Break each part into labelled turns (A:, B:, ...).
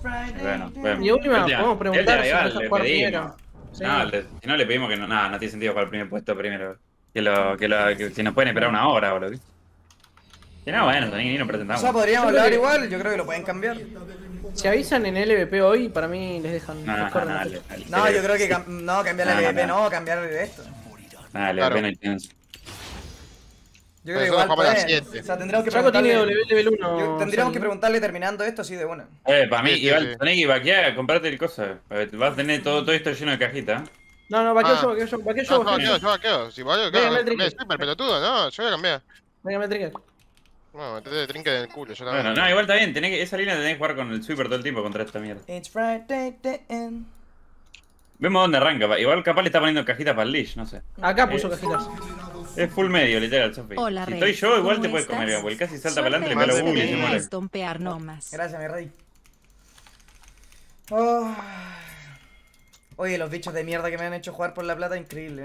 A: Bueno,
B: Y última, podemos preguntar si
A: le
B: vas a jugar primero.
A: pedimos.
B: Sí.
A: No, si no le pedimos que no, no tiene sentido para el primer puesto primero. Que si nos pueden esperar una hora, boludo. Que no, bueno, ni nos
C: O
A: presentamos.
C: sea, podríamos
B: Yo creo
C: hablar
B: que-
C: igual, yo creo que lo pueden cambiar.
B: Si avisan en LVP hoy, para mí les dejan.
A: No,
B: les corren.
A: dale.
C: No, yo creo que no, cambiar el EVP,
A: no.
C: no, cambiar esto.
A: Dale,
D: Claro.
A: apenas hay chance.
C: Yo creo que
D: Nosotros
C: igual
D: jugamos a las
C: pueden.
D: 7.
C: O sea, tendríamos que
B: Chaco tiene
C: preguntarle.
B: level 1.
C: Tendríamos que preguntarle terminando esto así de una.
A: Para mí,
D: Sí, sí,
A: igual,
D: sí.
A: tenés que vaquear, comprarte el cosa. Vas a tener todo esto lleno de cajita.
B: No, vaqueo
D: Ah.
B: yo, vaqueo yo, vaqueo
D: No,
B: yo,
D: yo
B: vaqueo yo.
D: yo vaqueo. Si vaqueo,
B: Venga,
D: claro.
B: Metric.
D: Es súper pelotudo, no, yo voy a cambiar.
B: Venga, me trigger.
D: No, metete de trinque en el culo, yo
A: Bueno,
D: también.
A: no, igual está bien. Esa línea tenés que jugar con el sweeper todo el tiempo contra esta mierda.
C: It's Friday then.
A: Vemos dónde arranca. Igual capaz le está poniendo cajitas para el leash, no sé.
B: Acá puso cajitas.
A: Es full medio, literal, Sofi.
E: Hola,
A: Si
E: Rey.
A: estoy yo, igual te
E: ¿Cómo
A: puedes comer,
E: estás?
A: porque casi salta para adelante, le
D: Madre
A: pega la bully y se
D: mía.
A: muere.
E: Estompear nomás.
C: Gracias, mi rey. Oh. Oye, los bichos de mierda que me han hecho jugar por la plata, increíble,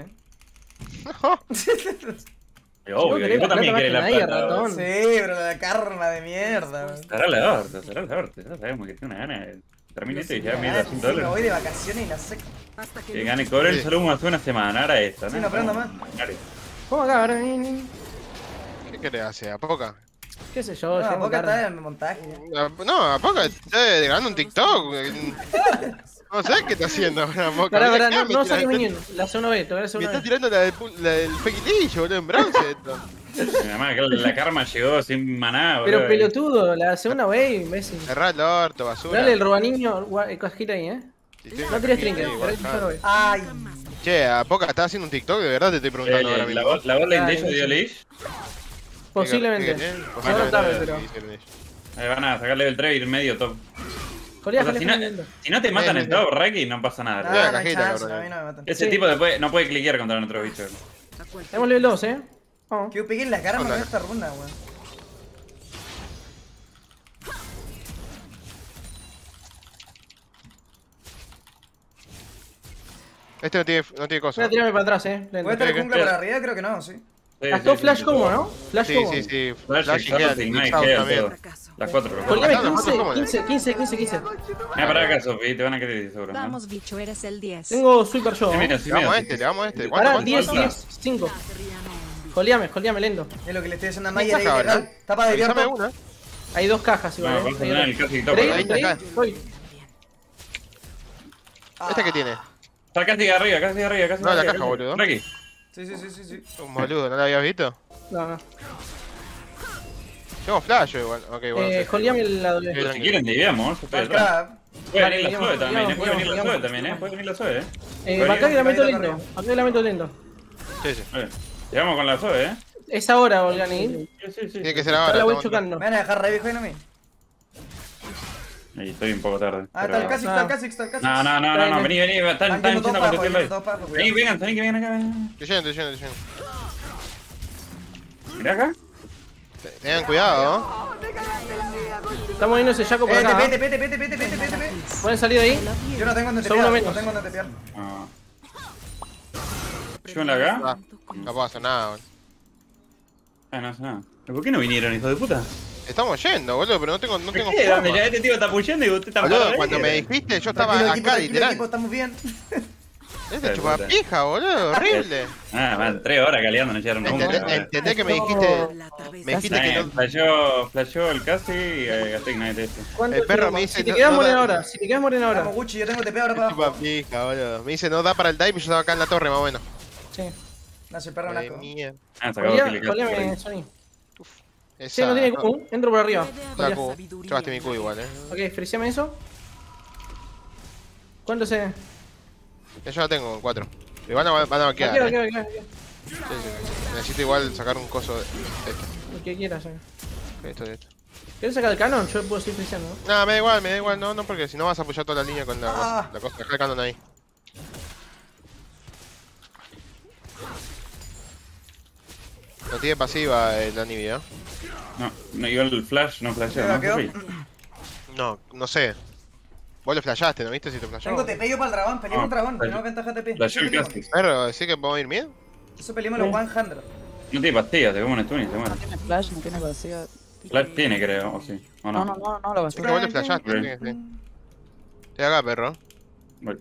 A: Obvio,
B: querés
A: y vos
B: la
A: también
B: plata
A: querés
B: más
A: la
B: que nadie,
A: plata.
B: ratón.
A: vos.
C: Sí, pero la karma de mierda. weón.
A: Será la horta, será la horta. Ya sabemos que tiene una gana de terminar esto y ya me da
C: Sí,
A: 100
C: me voy
A: dólares.
C: de vacaciones y la sé.
A: Que gane cobre el
D: Sí.
A: solo hace una semana, ahora esta, ¿no?
C: Sí, no prendo más.
A: Dale.
B: ¿Cómo acá? Ahora,
D: ¿Qué querés hacer? ¿A poca?
B: qué sé yo,
C: No,
B: llego
C: poca
B: tarde.
C: está en el montaje.
D: No, ¿a poca? Está ganando un TikTok. No sé qué está haciendo ahora, Moca.
B: Pará,
D: Mirá,
B: no
D: me
B: saques
D: tira-
B: minion. La zona B, te voy a hacer
D: Me
B: una
D: está
B: B.
D: tirando la del fequilillo, boludo, en bronce esto.
A: Mi mamá, que la karma llegó sin maná, boludo.
B: Pero pelotudo, la segunda B, imbécil.
D: Cerrá el orto, basura.
B: Dale el robaniño, cajita ahí,
D: Si estoy en
B: No
D: la
B: tires
D: cajita,
B: trinket,
D: igual,
B: querés
D: claro.
B: yo B.
C: Ay,
D: Che, ¿a poca estás haciendo un TikTok? De verdad te estoy preguntando ahora mismo.
A: La bot lane de
B: Dale,
A: ellos dio leash.
B: Posiblemente.
D: ¿Qué
B: No sabe, pero.
A: Ahí van a sacar level 3 y ir medio top.
B: Jolía,
A: O sea, si no te matan en top, Raki, no pasa nada.
C: no,
D: Mira la
C: no hay
D: cajita,
C: chance,
D: cabrón.
C: a mí no me matan.
A: Ese
B: Sí.
A: tipo después no puede cliquear contra nuestros bichos.
B: Tenemos level 2, Vamos.
C: Que pegué en la cara con
D: Ándale.
C: esta runa, weón.
D: Este no tiene cosa.
B: Voy a tirarme para atrás,
C: ¿Puede
B: lento.
C: estar el
D: ¿Qué?
C: jungla para arriba? Creo que no, sí.
B: Gastó Flash como, ¿no? Flash
D: Sí,
B: como.
D: sí, sí.
A: Flash,
D: Flash y
A: Exhaust,
D: Heal,
A: Ignite,
D: Exhaust
A: Heal,
D: también.
A: todo. Las 4.
B: Colgame
D: Matalo,
B: 15,
D: matalo,
B: 15.
A: Mira, para acá, Sofi, te van a querer seguro. ¿no?
E: Vamos, bicho, eres el 10.
B: Tengo sweeper yo.
A: Sí, mira, sí,
D: Le vamos a
A: mira.
D: este, le vamos a este.
B: Pará,
D: ¿Cuánto?
B: 10,
D: ¿Cuánto?
B: 10, 5. Joleame lento.
C: Es lo que le estoy diciendo a Maya ahí,
D: caja,
C: legal.
D: ¿verdad?
C: Tapa de
D: Avísame
C: abierto.
D: una.
B: Hay dos cajas igual,
A: No, vamos a
B: Hay
A: tener
B: dos.
A: el casi top.
B: ¿Queréis?
D: Ahí está,
B: ¿Queréis?
D: acá.
B: Voy.
D: ¿Esta qué tiene?
A: Está casi arriba, casi arriba, casi
D: No, la
A: arriba.
D: caja, boludo.
A: Raki.
C: Sí.
D: Un boludo, ¿no la habías visto?
B: No.
D: Tengo flash igual. Ok, bueno.
B: Joleame la doble.
A: Pero si quieren, dividamos. Yo estoy
C: Al
A: atrás.
C: crab.
A: Puede
B: Vale,
A: venir la Zoe también,
B: digamos,
A: puede venir la
B: digamos.
A: Zoe también, puede venir la Zoe,
B: Acá que la meto
C: Ahí está
B: lento. Acá que la meto lento.
D: Sí, sí.
A: Llegamos con la Zoe,
B: Es ahora, Olgani.
A: Sí.
D: Tiene que ser
B: Ahora
D: ahora.
B: la voy
D: estamos-
B: chocando.
C: ¿Me van a dejar re viejo y no a mí?
A: Y estoy un poco tarde.
C: Ah,
A: pero-
C: está el Kha'Zix, está el Kha'Zix, está el Kha'Zix.
A: No, vení, están
C: Están yendo
A: yendo
C: todos
A: con
C: para
A: tu
C: abajo,
A: live.
C: yendo todos para abajo,
A: Vení,
C: cuidado.
A: vengan, que vengan acá.
D: Estoy yendo.
A: Mirá acá.
D: Tengan cuidado.
B: Estamos viendo ese Jaco por acá.
C: TP.
B: ¿Pueden salir de ahí?
C: Yo no tengo donde
B: Son uno
C: tepear, no
B: menos.
C: tengo donde tepear.
A: Ah. ¿Yo acá?
D: Ah, no puedo hacer nada, boludo.
A: No hace nada. ¿Por qué no vinieron, hijo de puta?
D: Estamos yendo, boludo, pero no tengo
A: ¿Qué?
D: forma.
A: Donde ya este tío está pushando y usted está
D: Boludo,
A: parado
D: cuando
A: ahí.
D: me dijiste, yo estaba
C: Tranquilo,
D: acá,
C: tranquilo,
D: literal.
C: equipo, estamos bien.
D: Este chupapija, boludo, horrible.
A: Ah, man, 3 horas caleando, no llegaron nunca.
D: Entendés que me dijiste que no.
A: Flasheó el casi y gasté Ignite este.
B: ¿Cuánto
D: El perro
B: quiero
D: me
B: más?
D: dice,
B: Si te
D: no-
B: quedas
D: no
B: moreno
D: da-
B: ahora, si te quedas moreno ahora.
C: Vamos, Gucci, yo tengo TP ahora para abajo.
D: Chupapija, boludo. Me dice, no da para el dive y yo estaba acá en la torre, más o menos.
B: Sí.
C: No, soy perro
D: Ay,
C: naco.
D: mierda.
A: Ah, sacado
B: Joleame,
A: kill casi por ahí.
B: Sony. Sí,
D: Esa.
B: no tiene Q. Entro por arriba.
D: La
B: Jolea.
D: Q. Llevaste mi Q igual,
B: Ok, friciame eso. ¿Cuánto se?
D: Yo la tengo, 4. Igual van a vaquear.
B: Queda.
D: Sí. Necesito igual sacar un coso de esto.
B: Lo que quieras.
D: Esto.
B: ¿Quieres sacar el canon? Yo puedo seguir friciando. ¿No?
D: No, me da igual, no, porque si no vas a apoyar toda la línea con la cosa. Dejar el canon ahí. No tiene pasiva la Nibia.
A: No, igual el flash no flasheó, ¿no?
C: Quedó.
A: Sí.
D: No sé. Vos lo flashaste, ¿no viste si te flashó?
C: Tengo TP yo para el dragón, peleemos el dragón,
A: flash-
C: tenemos ventaja TP.
A: Flasheó el
C: Peleemos.
A: casi.
D: Pero, ¿decís que podemos ir bien?
C: Eso peleemos los 100.
A: No tiene pastillas, te como un stun y se muere.
F: No tiene flash, no tiene vacío.
A: Flash tiene, creo, o sí. O
F: No,
A: no.
F: no, lo
D: Es
F: vacío.
D: que vos le flashaste,
A: Ok.
D: sí. Estoy acá, perro.
A: Bueno.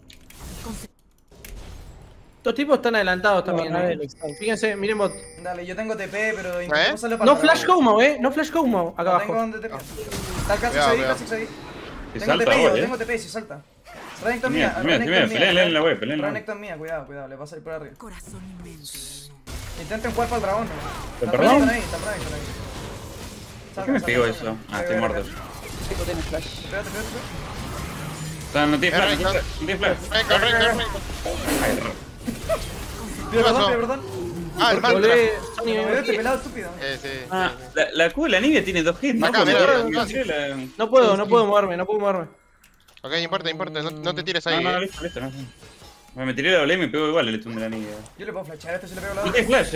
B: Estos tipos están adelantados también.
F: a ver, exacto.
B: Fíjense, miren bot.
C: Dale, yo tengo TP, pero intentemos hacerlo para
B: No
C: el
B: flash
C: dragón.
B: Como, no flash Como. Acá
C: No tengo
B: abajo.
C: donde TP. Está el Kha'Zix
D: Cuidado,
C: ahí,
D: cuidado.
C: Kha'Zix ahí.
A: Si
C: Tengo
A: salta,
C: TP, yo
A: voy,
C: tengo TP, si salta. Renekton
A: Mira,
C: mía,
A: mira,
C: Renekton mía.
A: peleen la web, peleen la web.
C: Renekton mía, cuidado, le va a salir por arriba.
E: Corazón inmenso.
C: Intenten jugar para el dragón, ¿no?
A: ¿Pero
C: Está
A: perdón?
C: Renekton ahí, está Renekton ahí.
A: ¿Por qué me pegó eso? Ah, estoy muerto.
F: Chico tiene flash.
C: Espérate.
A: O sea, no tiene flash, no tiene flash.
D: Renekton.
A: Ay,
C: Pido
D: pasó?
C: perdón.
D: Ah, el mantra.
B: Volé.
C: Me dio este pelado estúpido.
D: Sí.
A: Ah, la Q de la Nibia tiene 2 hits, ¿no?
D: Acá,
A: Porque
D: mira,
A: yo
D: mira.
A: tiré la-
B: No puedo moverme.
D: Ok, importa. No te tires ahí.
A: No, listo, no. Me tiré la olé y me pegó igual el stun de la Nibia.
C: Yo le puedo flashar, este se le pego la
A: Y
C: otra.
A: tiene flash,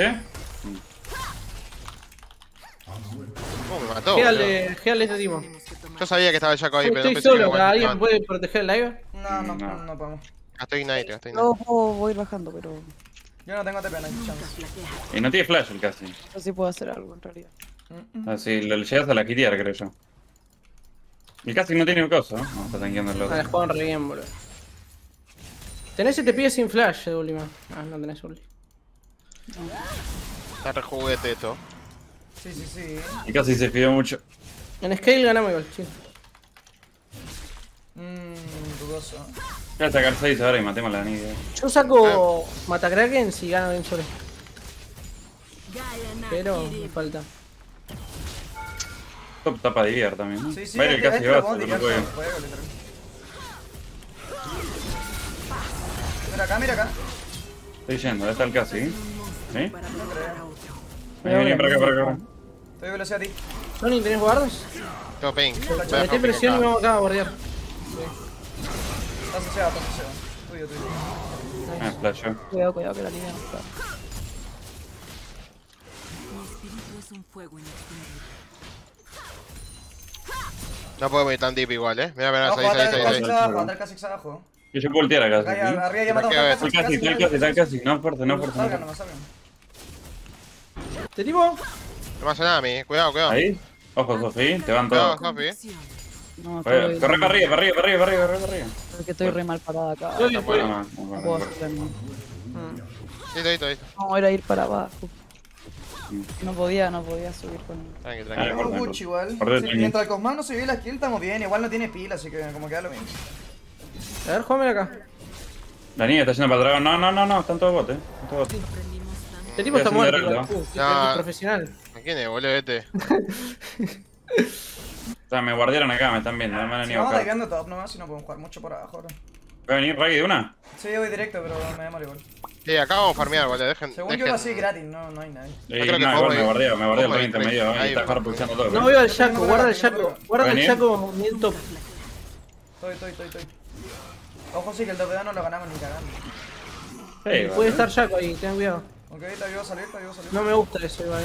D: Me mató, boludo.
B: Géale este tipo.
D: Yo sabía que estaba el Shaco ahí, pero no
B: Estoy
D: pensé que
B: solo,
D: me
B: ¿alguien
D: aguantaban.
B: puede proteger el live?
C: No podemos.
D: Estoy Ignite.
F: No, voy a ir bajando, pero
C: Yo no tengo TP, no hay chance.
A: Y no tiene flash el casi.
F: yo sí puedo hacer algo en realidad.
A: Así, lo llegas a la kitear, creo yo. El casi no tiene cosa, ¿no? No, está tanqueando el
B: Ah,
A: otro.
B: juegan re bien, boludo. Tenés TP sin flash de última. Ah, no tenés ulti.
D: Está re juguete esto.
C: Sí.
A: El casi se fió mucho.
B: En scale ganamos igual, chill.
C: Dudoso.
A: Voy a sacar 6 ahora y matemos a la Nibia.
B: Yo saco Matakraken si gano bien solo. Pero me falta.
A: Top tapa de Gear también, ¿no?
C: Sí,
A: Va a ir el casi
C: este
A: base,
C: Bondi,
A: pero
C: ya
A: no puede.
C: está, juego, literal. Mira acá.
A: Estoy yendo, ¿dónde está el casi? ¿Sí?
C: No creo.
A: Vení, para acá.
C: Estoy velocidad a ti.
B: Sony, ¿tenés guardos?
D: Tengo ping.
B: Le metí presión y vamos acá a bordear.
C: Está asociado. Tuyo.
A: Ah, flashó.
F: Cuidado que la línea no está.
E: Mi espíritu es un fuego inextinguible.
D: No podemos ir tan deep igual, Mira,
C: Ojo,
D: ahí.
C: anda el Kha'Zix abajo.
A: Yo puedo ultear acá.
C: Acá
A: ¿sí?
C: arriba ya matamos
D: Está
C: al
A: Está el
C: Kha'Zix.
A: casi, está el casi. No fuerte.
C: Salgan nomás, salgan.
B: ¿Este tipo?
D: No me hace nada a mí. Cuidado.
A: Ahí. Ojo, Sofi, te van
D: Cuidado,
A: todos.
D: Sofi.
F: No,
A: Corre para arriba.
F: porque estoy re mal parada acá.
B: Yo
F: No
B: voy-
A: No,
F: puedo hacer nada.
D: Listo.
F: No, era ir para abajo. No podía subir con él.
D: Tranqui.
A: Dale,
C: Estamos
A: corta,
C: Gucci igual.
A: corta el
C: Sí,
A: timing.
C: mientras el Cosmar no se ve la kill, estamos bien. Igual no tiene pila, así que como queda lo mismo.
B: A ver, jugame acá.
A: La niña está yendo para atrás. No, están todos bots, Están todos bots.
B: Este tipo está
A: Estoy
B: muerto
A: haciendo
B: igual.
A: directo.
D: No.
B: Es profesional.
D: ¿A quién es, boludo, este?
A: O sea, me guardaron acá, me están viendo. No me han
C: Si
A: venido
C: vamos
A: acá.
C: tagueando top nomás y no podemos jugar mucho por abajo ahora.
A: ¿Va a venir Raggy de una?
C: Sí, voy directo, pero me demoro igual.
D: Sí, acá vamos a farmear, boludo. Dejen.
C: Según yo así gratis, no hay nadie.
D: Yo creo que
A: No, igual
D: podemos
A: me
D: ir.
A: guardé el
D: Podemos
A: 30
D: ir
A: medio.
D: ahí,
A: Ahí está
D: bueno.
A: Hard pulsando todo.
B: No veo al Shaco,
C: tengo
B: guarda el
C: acá, tengo
B: Shaco.
C: acá.
B: Guarda el
A: ¿Va a
B: Shaco ni el top.
C: Estoy. Ojo, sí que el DPA no lo ganamos ni cagando.
A: Sí,
B: Puede estar Shaco ahí, ten cuidado.
C: Ok, te ayudo a salir.
B: No me gusta eso igual,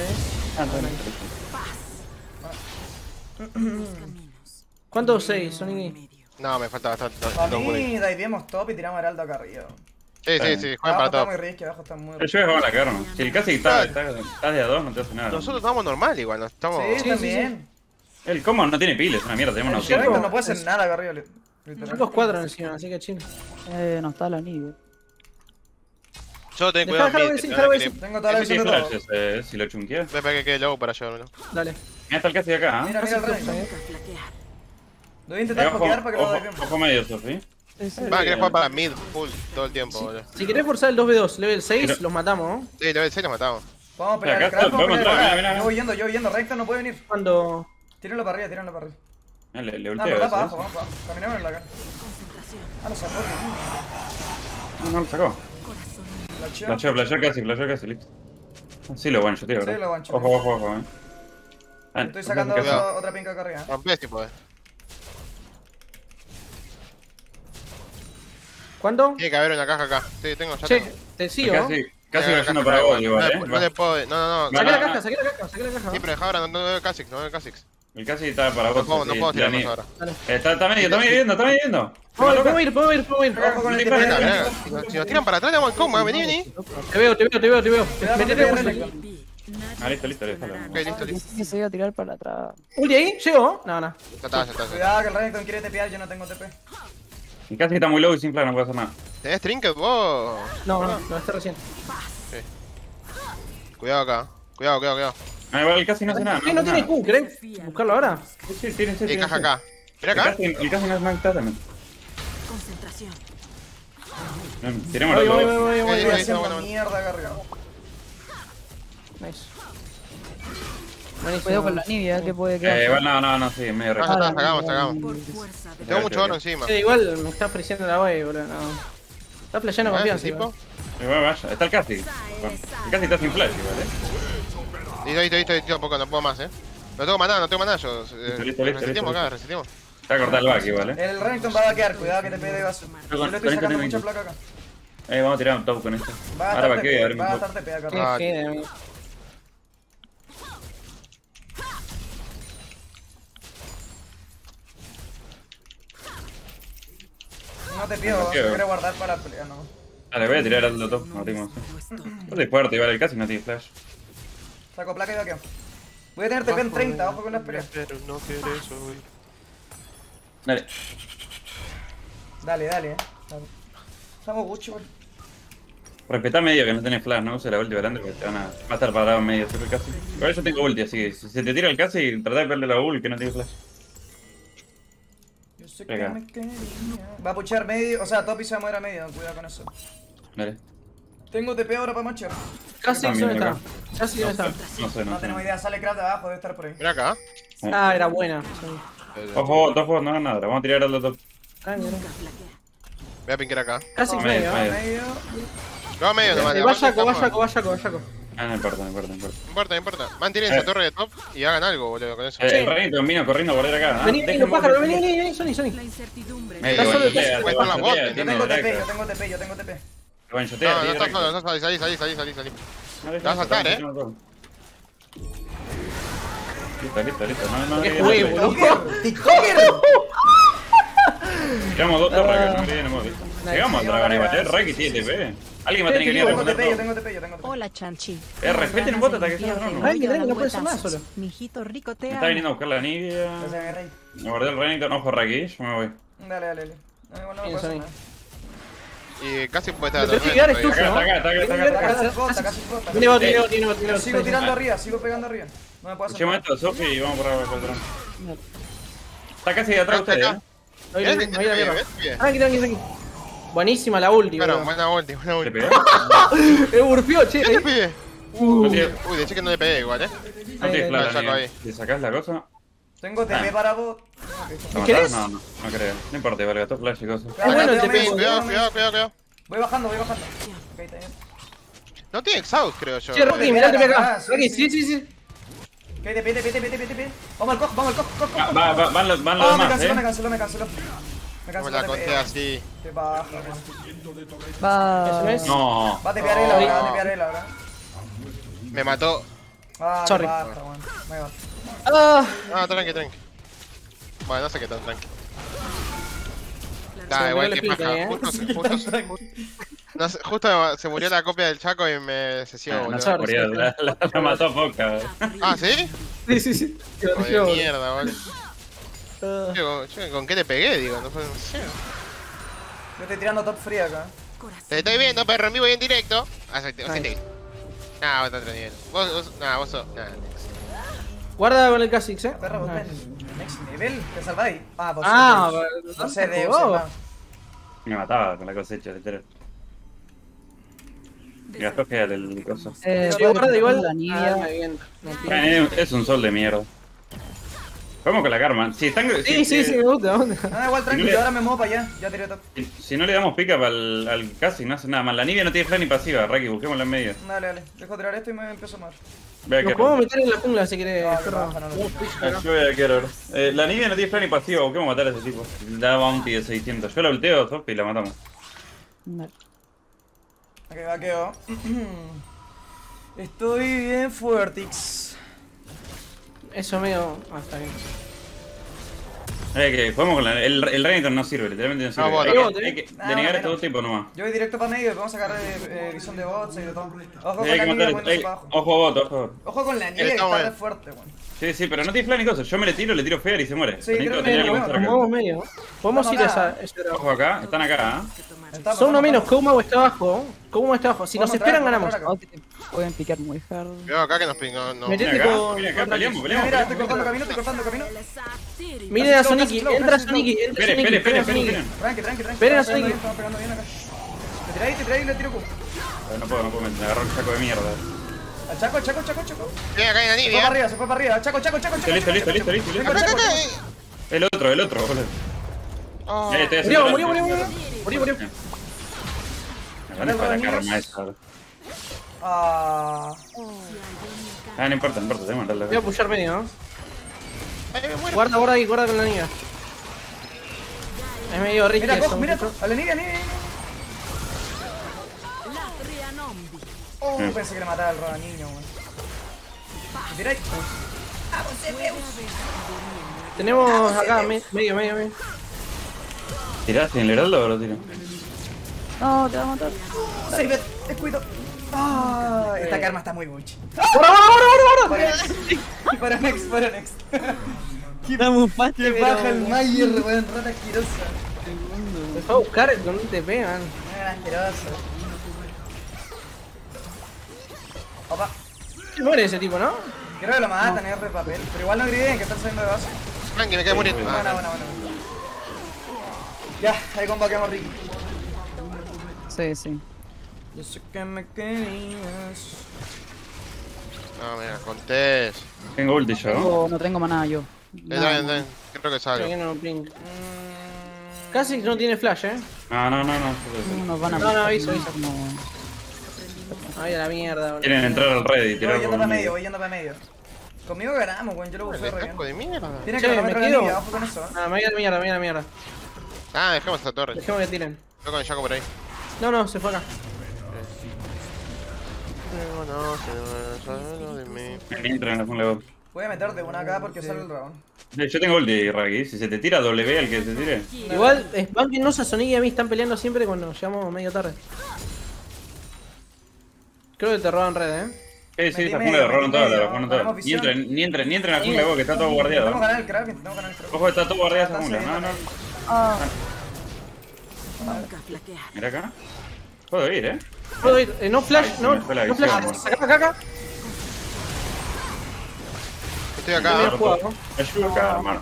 E: Caminos.
B: ¿Cuántos 6, Sonic?
E: Medio.
D: No, me falta bastante.
C: A
D: No, no,
C: mí diveamos top y tiramos Heraldo acá arriba.
D: Sí, juegan
C: Abajo
D: para
C: está
D: top.
C: muy risky, abajo está muy
A: El
C: risky.
A: Joe es la carne. Si el casi está de a 2, no te hace nada.
D: Nosotros estamos normal igual, no estamos.
C: Sí, también.
A: El combo no tiene piles, es una mierda. Tenemos
C: El
A: una
B: Shaco-
C: Renekton
A: opción.
C: no puede hacer nada acá arriba. Literal.
B: Son los 4 encima, así que chill.
F: No está la nieve.
D: Solo ten
B: Dejá,
D: cuidado
B: dejá,
D: mid,
B: sí,
D: que
B: dejá,
D: no
B: sí.
D: quiere-
C: Tengo toda la
A: Ese
C: visión
A: tiene
C: de todo.
A: flashes, si lo chunquea.
D: Ve para que quede low para llevarlo.
B: Dale.
A: Mira, está el casi de acá, ¿eh?
C: Mira el Renekton.
E: Nunca flaquear.
C: Lo voy a intentar pokear para que lo
A: Ojo,
C: divemos.
A: ojo medio, Sofi.
D: Va a querer jugar para mid full todo el tiempo, boludo.
B: Si querés forzar el 2v2, level 6,
A: Pero-
B: los matamos, ¿no?
D: Sí, level 6 lo matamos.
C: Vamos a pelear
A: Mira,
C: el
A: acá
C: crack, vamos a
A: podemos
C: pelear el
A: entrar,
C: crack.
A: mira.
C: Yo voy yendo, Recta no puede venir.
B: Cuando...
C: Tírenlo para arriba, tírenlo para arriba.
A: Le
C: Ah,
A: ulteo
C: pero
A: ese.
C: va para abajo, vamos para abajo. Caminemos en la cara.
E: Concentración.
C: Ah, lo sacó, tío.
A: No lo sacó.
E: Corazón.
A: Flasheo casi, listo. Sí, lo one tío, ¿verdad?
C: Sí, lo one-shoteé.
A: Ojo,
C: Estoy sacando
D: Cuidado.
C: otra pinca acá arriba.
D: Rompés si podés.
B: ¿Cuándo?
D: Tiene que haber una caja acá. Sí, tengo, ya
B: Che,
D: tengo.
B: te sigo, ¿no?
A: Casi
D: Tengo
A: va yendo
D: caja
A: para
D: acá,
A: vos, igual,
D: No le puedo. No.
B: Saqué la
A: No,
B: caja, saqué la caja.
D: Sí, pero deja ahora, no veo Kha'Zix, no veo Kha'Zix.
A: El casi está para
D: No
A: vos.
D: puedo, no
A: sí,
D: puedo tirarnos
A: Dani.
D: ahora.
A: Está medio viendo.
B: Puedo ir.
C: Ojo con el
D: Venga,
C: TP.
D: venga. Si nos tiran para atrás, le vamos al combo, vení.
B: Te veo.
C: Cuidado,
B: Métete
C: con
B: por
C: el
B: ahí.
A: Ah, listo.
D: Ok, listo.
F: Que se iba a tirar para atrás.
B: Ulti ahí, ¿llegó? No.
D: Ya está.
C: Cuidado que el Renekton quiere tepear, yo no tengo TP.
A: Y casi está muy low y sin flash no puedo hacer nada.
D: ¿Tenés trinket vos?
B: No, no está recién.
D: Cuidado acá. Cuidado.
A: Ah, igual casi no hace nada.
B: ¿Qué? ¿No tiene Q? ¿Querés buscarlo ahora?
A: Sí, tiene,
D: Y caja acá. Mira acá.
A: El casi no está también.
E: Concentración.
A: Tiremos
B: Voy,
A: los
B: voy,
A: dos.
B: voy, voy,
D: Ahí,
B: voy.
D: ahí,
C: Haciendo
D: bueno.
C: mierda acá arriba.
B: Nice. Buenísimo.
F: Cuidado con la Nibia, que puede quedar.
A: Igual no, sí, es medio
D: Ah,
A: recto.
D: ya está, sacamos.
E: Por fuerza de
D: Tengo mucho oro encima.
B: Sí, igual me está ofreciendo la wave, boludo. No. Está flasheando
D: ¿Ah,
B: confianza.
D: ese tipo?
B: igual.
A: Igual vaya, está el casi. Bueno, el casi está sin flash igual,
D: Listo, poco, no puedo más, No tengo maná yo.
A: Listo.
D: Resetemos acá, resetemos.
A: Está a cortar el back igual,
C: El Renekton va a vaquear, cuidado que te pegue de vaso.
A: Yo
C: Yo le estoy sacando
A: con
C: mucha
A: esto.
C: placa acá.
A: Vamos a tirar un top con esto.
C: Va a
A: Ahora
C: estar
A: vaqueo y ahora
C: TP, va a
A: mismo.
C: estar TP acá.
B: Qué
D: Ah,
B: gene, amigo.
C: No te pido,
A: Vaqueo.
C: quiero guardar para pelear, no.
A: Dale, voy a tirar al top. No tengo. Yo soy fuerte igual, el casi no tiene flash.
C: Saco placa y vaqueo. Voy a tener TP en 30, ojo con las peleas.
D: Pero no querés hoy.
A: Dale.
C: Dale. Dale. Estamos Gucci, wey.
A: Respetá medio que no tenés flash, no uses la ulti grande porque te va a estar parado en medio, solo el casi. Igual yo tengo ulti, así que si se te tira el casi, tratá de perderle la ult que no tiene flash.
C: Yo sé
A: Venga.
C: que me quería. Va a puchar medio, o sea, top y se va a mover a medio, cuidado con eso.
A: Dale.
C: Tengo TP ahora para machar.
B: Casi
A: También
B: ¿dónde
A: acá.
B: está? Casi ¿dónde está?
A: No sé.
C: No tenemos idea, sale craft de abajo, debe estar por ahí.
D: Mira acá.
B: Ah, era buena.
A: Dos juegos, no hagan nada, vamos a tirar al top.
B: Ah, mira.
D: Voy a pinkear acá.
B: Casi
A: Medio,
B: medio.
A: medio.
C: Medio.
D: Yo a medio nomás.
B: Vayaco,
D: estamos-
B: Vayaco.
A: Ah, no importa.
D: No importa. Mantienen esa torre de top y hagan algo, boludo, con eso.
A: El Renekton vino corriendo por acá. ¿Ah?
B: Vení,
A: Dejen
B: pájaro,
A: vos-
B: vení, Sony.
E: La incertidumbre.
A: Medio,
B: Está solo el
A: voltea,
B: casi.
D: Puede estar la bot,
A: voltea,
C: Yo
A: tiene
C: tengo TP,
A: directo.
C: yo tengo TP.
A: Bueno, yo te
D: No, no estás solo, salí.
A: Te
D: vas a saltar,
A: Listo. No,
B: Qué
A: no,
B: juego,
A: no.
B: boludo.
C: ¡TikToker!
A: Tiramos dos torres acá, no tenemos. Llegamos al dragón igual,
C: Nice.
A: Raki tiene TP. Alguien va a tener que venir a
C: Tengo
A: responder
C: TP, yo
A: todo.
C: tengo TP.
E: Hola, Chanchi.
A: Respeten bot hasta que sea no.
B: Ay, que no puede ser nada solo.
E: Mijito rico, te
A: Me
E: amo.
A: está viniendo a buscar la Nibia.
C: Gracias, mi rey.
A: Me guardé el Renekton, ojo Raki, yo me voy.
C: Dale. No, igual no me
B: Bien,
C: pasa
B: Sony.
C: nada.
D: Y casi puede estar
B: Pero
D: torre.
B: tirar es
D: todavía.
B: tuyo, ¿no?
A: Acá.
C: Casi flota.
B: Tiene bot.
C: Sigo tirando arriba, sigo pegando arriba. No me puedo hacer
A: Escuchemos
C: nada.
A: esto, Sofi, y vamos por abajo atrás. Está casi de atrás
D: Acá,
A: ustedes,
D: acá.
B: No hay
D: Bien,
B: la mierda.
D: bien.
B: Tranqui. Buenísima la ulti,
D: Claro,
B: boludo.
D: buena ulti.
A: ¿Te pegó?
B: Urfió, che.
D: ¿Qué te pide?
A: No tiene
D: Uy, de hecho que no le pegué igual,
A: no tiene
B: Ahí,
A: flash,
D: lo saco
A: Nibia.
D: ahí.
A: Si sacás la cosa.
C: Tengo TP para bot.
A: ¿Lo
B: querés?
A: matás? No creo. No importa, vale, gastó flash y cosas.
B: Es bueno el TP.
D: Cuidado.
C: Voy bajando. Ok, está bien.
D: No tiene exhaust, creo yo.
B: Che, Rocky, mirá el TP acá.
C: Ah, sí,
B: Rocky,
C: sí.
B: sí.
C: Ok, TP. Vamos al cojo.
A: Van los
C: Me
A: demás,
C: canceló. Me
D: No
C: canceló
D: me la conté
C: TP.
D: así.
C: Qué baja.
B: Eso es.
A: No.
C: Va a tepear él ahora,
D: Me mató.
C: Ah,
B: Sorry.
C: qué baja, weón. Me va.
B: Ah,
D: Tranqui. Bueno, no sé qué tan tranqui.
B: Se
D: Da,
B: me
D: igual
B: pegó
D: que
B: el
D: paja.
B: pique,
D: No sé, justo se murió la copia del Chaco y me sesió,
A: No
D: boludo.
A: se murió, la mató a poca.
D: Ah, ¿sí?
B: Sí. Te lo
D: Joder,
B: dije, boludo.
D: mierda, boludo. Yo, ¿con qué le pegué? Digo, no sé.
C: Yo estoy tirando top free acá.
D: Te estoy viendo, perro, en vivo y en directo. Acepté.
B: Nice.
D: Nah, vos estás otro nivel. Vos sos. Nah,
B: Guarda con el Kha'Zix,
C: Perro, vos
B: Nice.
C: tenés next nivel, te salváis. Ah, vos
B: Ah,
C: no sé de
B: jugó.
A: Me mataba con la cosecha, literal. Y gastó que el coso.
B: Sí, guarda igual.
F: La Nibia.
B: Bien.
A: Es un sol de mierda. Vamos con la Karma. Si están.
B: Sí, me gusta.
C: Ah, igual tranquilo, ahora me muevo para allá. Ya tiré top.
A: Si no le damos pick up al casi, no hace nada más. La Nibia no tiene flash ni pasiva, Raki, busquémosla en medio.
C: Dale. Dejo tirar esto y me empiezo a mover.
A: Ve
B: Nos
A: que.
B: podemos meter en la jungla si querés,
C: No,
B: perro.
C: no.
A: Yo voy a quedar. La Nibia no tiene flash ni pasiva, busquemos matar a ese tipo. Da bounty de 600. Yo la ulteo, Sofi, y la matamos.
C: Ok, vaqueo. Estoy bien fuertix.
B: Eso medio. Ah, está bien.
A: Que jugamos con el Renekton no sirve, literalmente no sirve.
D: No,
A: Hay que
C: Nada,
A: denegar a
C: menos.
A: todo tipo nomás.
C: Yo voy directo para medio y podemos sacar visión de bots y de todo. Ojo con
A: Hay
C: la
A: que
C: niña
A: matar.
C: poniéndose para abajo.
A: Ojo bot, ojo bot.
C: Ojo con la niña que
D: Estamos
C: está
D: bien.
C: re fuerte, weón.
A: Sí, pero no tiene flash ni cosas. Yo me le tiro Fear y se muere.
C: Sí,
A: Necesito
C: creo que
A: tener
C: no,
A: algo
C: no,
A: cerca.
B: Vamos medio. Podemos
C: Vamos
B: ir a
C: acá.
B: ese dragón.
A: Ojo acá, están acá,
C: Estamos,
B: Son uno
C: estamos,
B: menos,
C: estamos.
B: Koumou está abajo. Koumou está abajo. Si nos
C: Vamos
B: esperan,
C: atrás,
B: ganamos.
C: vamos atrás.
F: Oh, que te pueden picar muy hard.
D: Cuidado acá que nos pingó. No.
B: Metete
A: Mira acá,
B: con-
A: mira acá,
B: con
A: peleamos,
C: Mira,
A: peleamos.
C: mira, estoy
A: peleamos.
C: cortando camino, estoy cortando camino.
B: Miren a
C: Casi slow,
B: Soniki.
C: casi slow,
B: Entra
C: casi slow.
B: Soniki. Entra
A: Espere,
B: Soniki.
A: espere,
B: Espera
A: espere,
B: Soniki.
C: Tranqui, tranqui, tranqui.
B: Esperen a
C: Estamos
B: Sonic.
C: pegando bien acá. Te tiré ahí y le tiro Q.
A: No puedo, me agarró el saco de mierda.
C: Al Chaco, al Chaco, al Chaco, al Chaco.
D: Viene acá en la
C: Se fue para
D: línea.
C: arriba, se fue para arriba. Chaco, Chaco, Chaco, Chaco.
A: Listo.
C: Venga,
D: Acá,
C: Chaco,
D: acá,
C: Chaco.
D: acá.
A: El otro, boludo.
D: Oh.
A: Estoy haciendo
B: Murió.
A: Me van a para la karma esa.
C: Ah.
A: No importa, tenemos que
B: Voy a
A: matarla.
B: pushar medio, ¿no?
D: Ay, me muero.
B: Guarda ahí, guarda con la niña. Es medio risky
C: Mira,
B: eso.
C: cojo, mira,
B: muchacho.
C: a la niña, niña. Oh, pensé que le mataba al roba niño, weón. Te tiré ahí.
B: Tenemos acá medio.
A: ¿Tiraste en el heraldo o lo tiro?
F: No, te va a matar.
C: Save it, descuido. Ah, esta karma está muy buchi. Para next, para next.
F: Estamos fácil,
C: Que baja el Mayer, weón, rata asquerosa.
B: Me fue a buscar donde te pegan.
C: Weón, asquerosa. Opa,
B: Se muere ese tipo, ¿no?
C: creo que lo matan, es re papel. Pero igual no griten que están saliendo de base.
D: Tranqui, me quedé morir.
C: Buena. Ya, ahí combaqueamos Ricky.
F: Sí.
C: Yo sé que me querías.
D: No, mira, contés.
A: Tengo ulti yo.
F: No tengo maná yo.
D: Creo que
B: Creo
D: salgo.
B: que no ping. Casi no tiene flash,
A: No.
F: No nos van a
B: No,
F: matar.
B: aviso.
F: No.
B: Ay, a la mierda, boludo.
A: Quieren entrar al red y
C: Yo
A: tirar
C: voy yendo
A: por
C: para
A: medio.
C: medio, voy yendo para medio. Conmigo ganamos, weón, yo lo usé re bien.
D: Casco de mierda.
C: Tiene
B: Che,
C: que
B: me
C: meter la
B: quedo.
C: niña, ojo con eso.
B: Ah, me voy a la mierda.
D: Ah, dejemos esta torre.
B: Dejemos que tiren.
D: Estoy con el Jaco por ahí.
B: No, se fue acá.
A: Entran en la jungla.
C: Voy a meterte una acá porque sale el dragón.
A: Yo tengo ulti, Raki. Si se te tira W al que se tire.
B: Igual, Banking no se Sonic y a mí están peleando siempre cuando llegamos medio tarde. Creo que te roban red,
A: Sí, la
C: Metí
A: jungla
C: medio,
A: de roban
C: metí
A: todas,
C: medio,
A: la roban
C: ganamos
A: todas.
C: visión.
A: Ni entren en la jungla vos, que está todo guardiado.
C: Intentamos ganar el crack, intentamos ganar el crack.
A: Ojo, está todo guardiado esa
C: Está
A: jungla. No.
F: Ah,
E: Nunca flaquear.
A: Mira acá. Puedo ir,
B: Puedo ir, no flash,
A: Ay,
B: no
A: me fue la
B: flash.
A: visión,
B: Acá.
D: Estoy
B: Mira,
D: acá.
B: jugado, ¿no?
A: Ayuda acá, hermano.